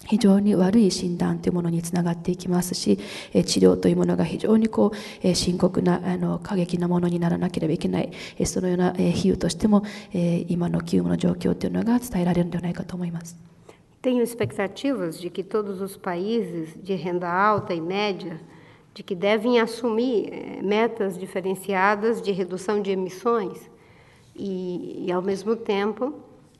非常に悪い診断というものにつながっていきますし、治療というものが非常にこう深刻なあの過激なものにならなければいけない、そのような比喩としても今の機運の状況というのが伝えられるのではないかと思います。 Tenho expectativas de que todos os países de renda alta e média de que devem assumir metas diferenciadas de redução de emissões e, e ao mesmo tempo,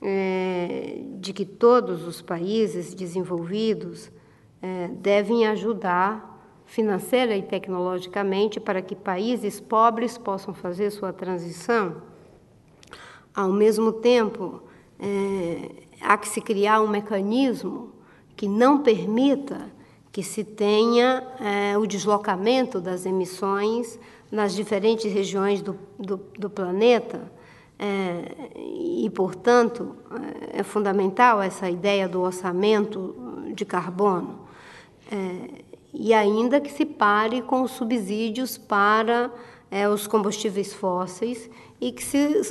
é, de que todos os países desenvolvidos é, devem ajudar financeira e tecnologicamente para que países pobres possam fazer sua transição. Ao mesmo tempo, é, há que se criar um mecanismo que não permita que se tenha é, o deslocamento das emissões nas diferentes regiões do, do, do planeta. É, e, portanto, é fundamental essa ideia do orçamento de carbono. É, e ainda que se pare com os subsídios para é, os combustíveis fósseis e que se,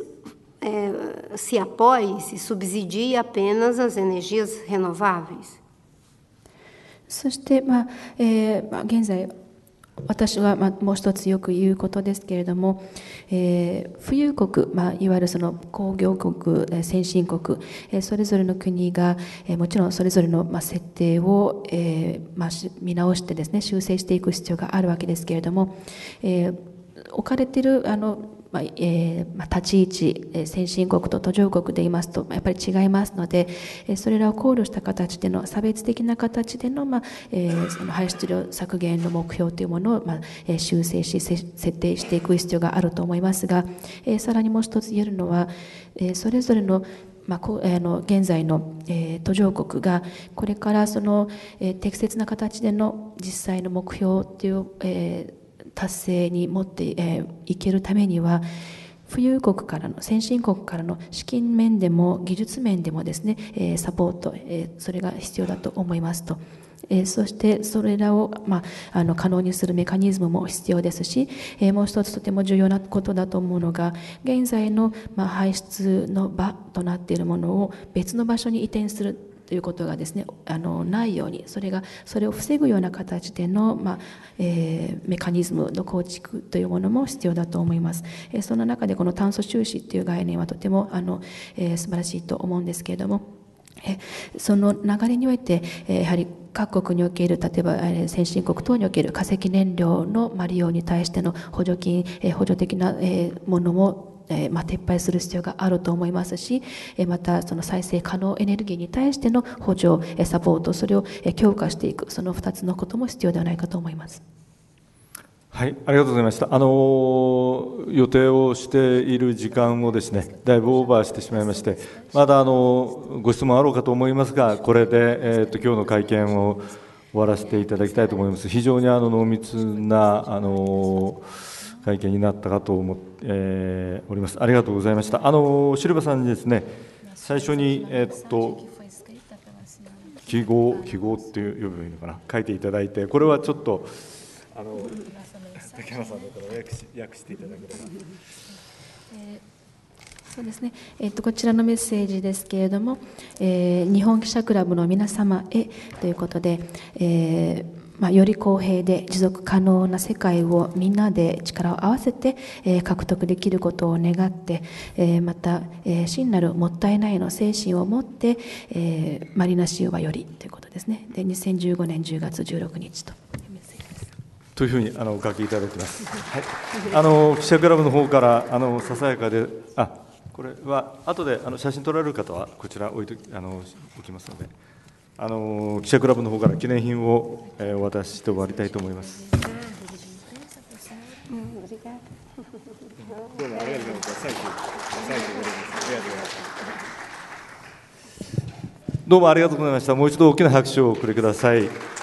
é, se apoie, se subsidie apenas as energias renováveis. そして、まあえーまあ、現在私がまあもう一つよく言うことですけれども、えー、富裕国、まあ、いわゆるその工業国、先進国、えー、それぞれの国が、えー、もちろんそれぞれのまあ設定を、えーまあ、見直してですね、修正していく必要があるわけですけれども、えー、置かれているあのまあえーまあ、立ち位置、えー、先進国と途上国で言いますとやっぱり違いますので、えー、それらを考慮した形での差別的な形での、まあえー、その排出量削減の目標というものを、まあえー、修正し設定していく必要があると思いますが、えー、さらにもう一つ言えるのは、えー、それぞれのまあ、こあの現在の、えー、途上国がこれからその、えー、適切な形での実際の目標という、えー達成に持ってい、えー、けるためには富裕国からの先進国からの資金面でも技術面でもですね、えー、サポート、えー、それが必要だと思いますと、えー、そしてそれらを、まあ、あの可能にするメカニズムも必要ですし、えー、もう一つとても重要なことだと思うのが現在の、まあ、排出の場となっているものを別の場所に移転するということがですね、あのないように、それがそれを防ぐような形での、まあえー、メカニズムの構築というものも必要だと思います。えー、その中でこの炭素収支という概念はとてもあの、えー、素晴らしいと思うんですけれども、えー、その流れにおいて、えー、やはり各国における例えば先進国等における化石燃料の利用に対しての補助金、えー、補助的な、えー、ものもえーまあ、撤廃する必要があると思いますし、えー、またその再生可能エネルギーに対しての補助、えー、サポート、それを強化していく、そのふたつのことも必要ではないかと思います。 はい、ありがとうございました。あの予定をしている時間をですね、だいぶオーバーしてしまいまして、まだあのご質問あろうかと思いますが、これで、えー、と今日の会見を終わらせていただきたいと思います。非常にあの濃密なあの会見になったかと思って、えー、おります。ありがとうございました。あのシルバさんにですね、最初にえっと記号記号っていう呼べばいいのかな、書いていただいて、これはちょっとあの竹山さんのから訳し訳していただければ。 えー、そうですね。えっとこちらのメッセージですけれども、えー、日本記者クラブの皆様へということで。えーまあ、より公平で持続可能な世界をみんなで力を合わせて、えー、獲得できることを願って、えー、また、えー、真なるもったいないの精神を持って、えー、マリナシウバよりということですね。でにせんじゅうごねんじゅうがつじゅうろくにちというメッセージです。 というふうにあのお書きいただいています。はい、あの記者クラブの方からあのささやかで、あ、これは後であの写真撮られる方はこちら置いてあの置きますので。あの記者クラブの方から記念品を、えー、お渡しして終わりたいと思います。どうもありがとうございました。もう一度大きな拍手をお送りください。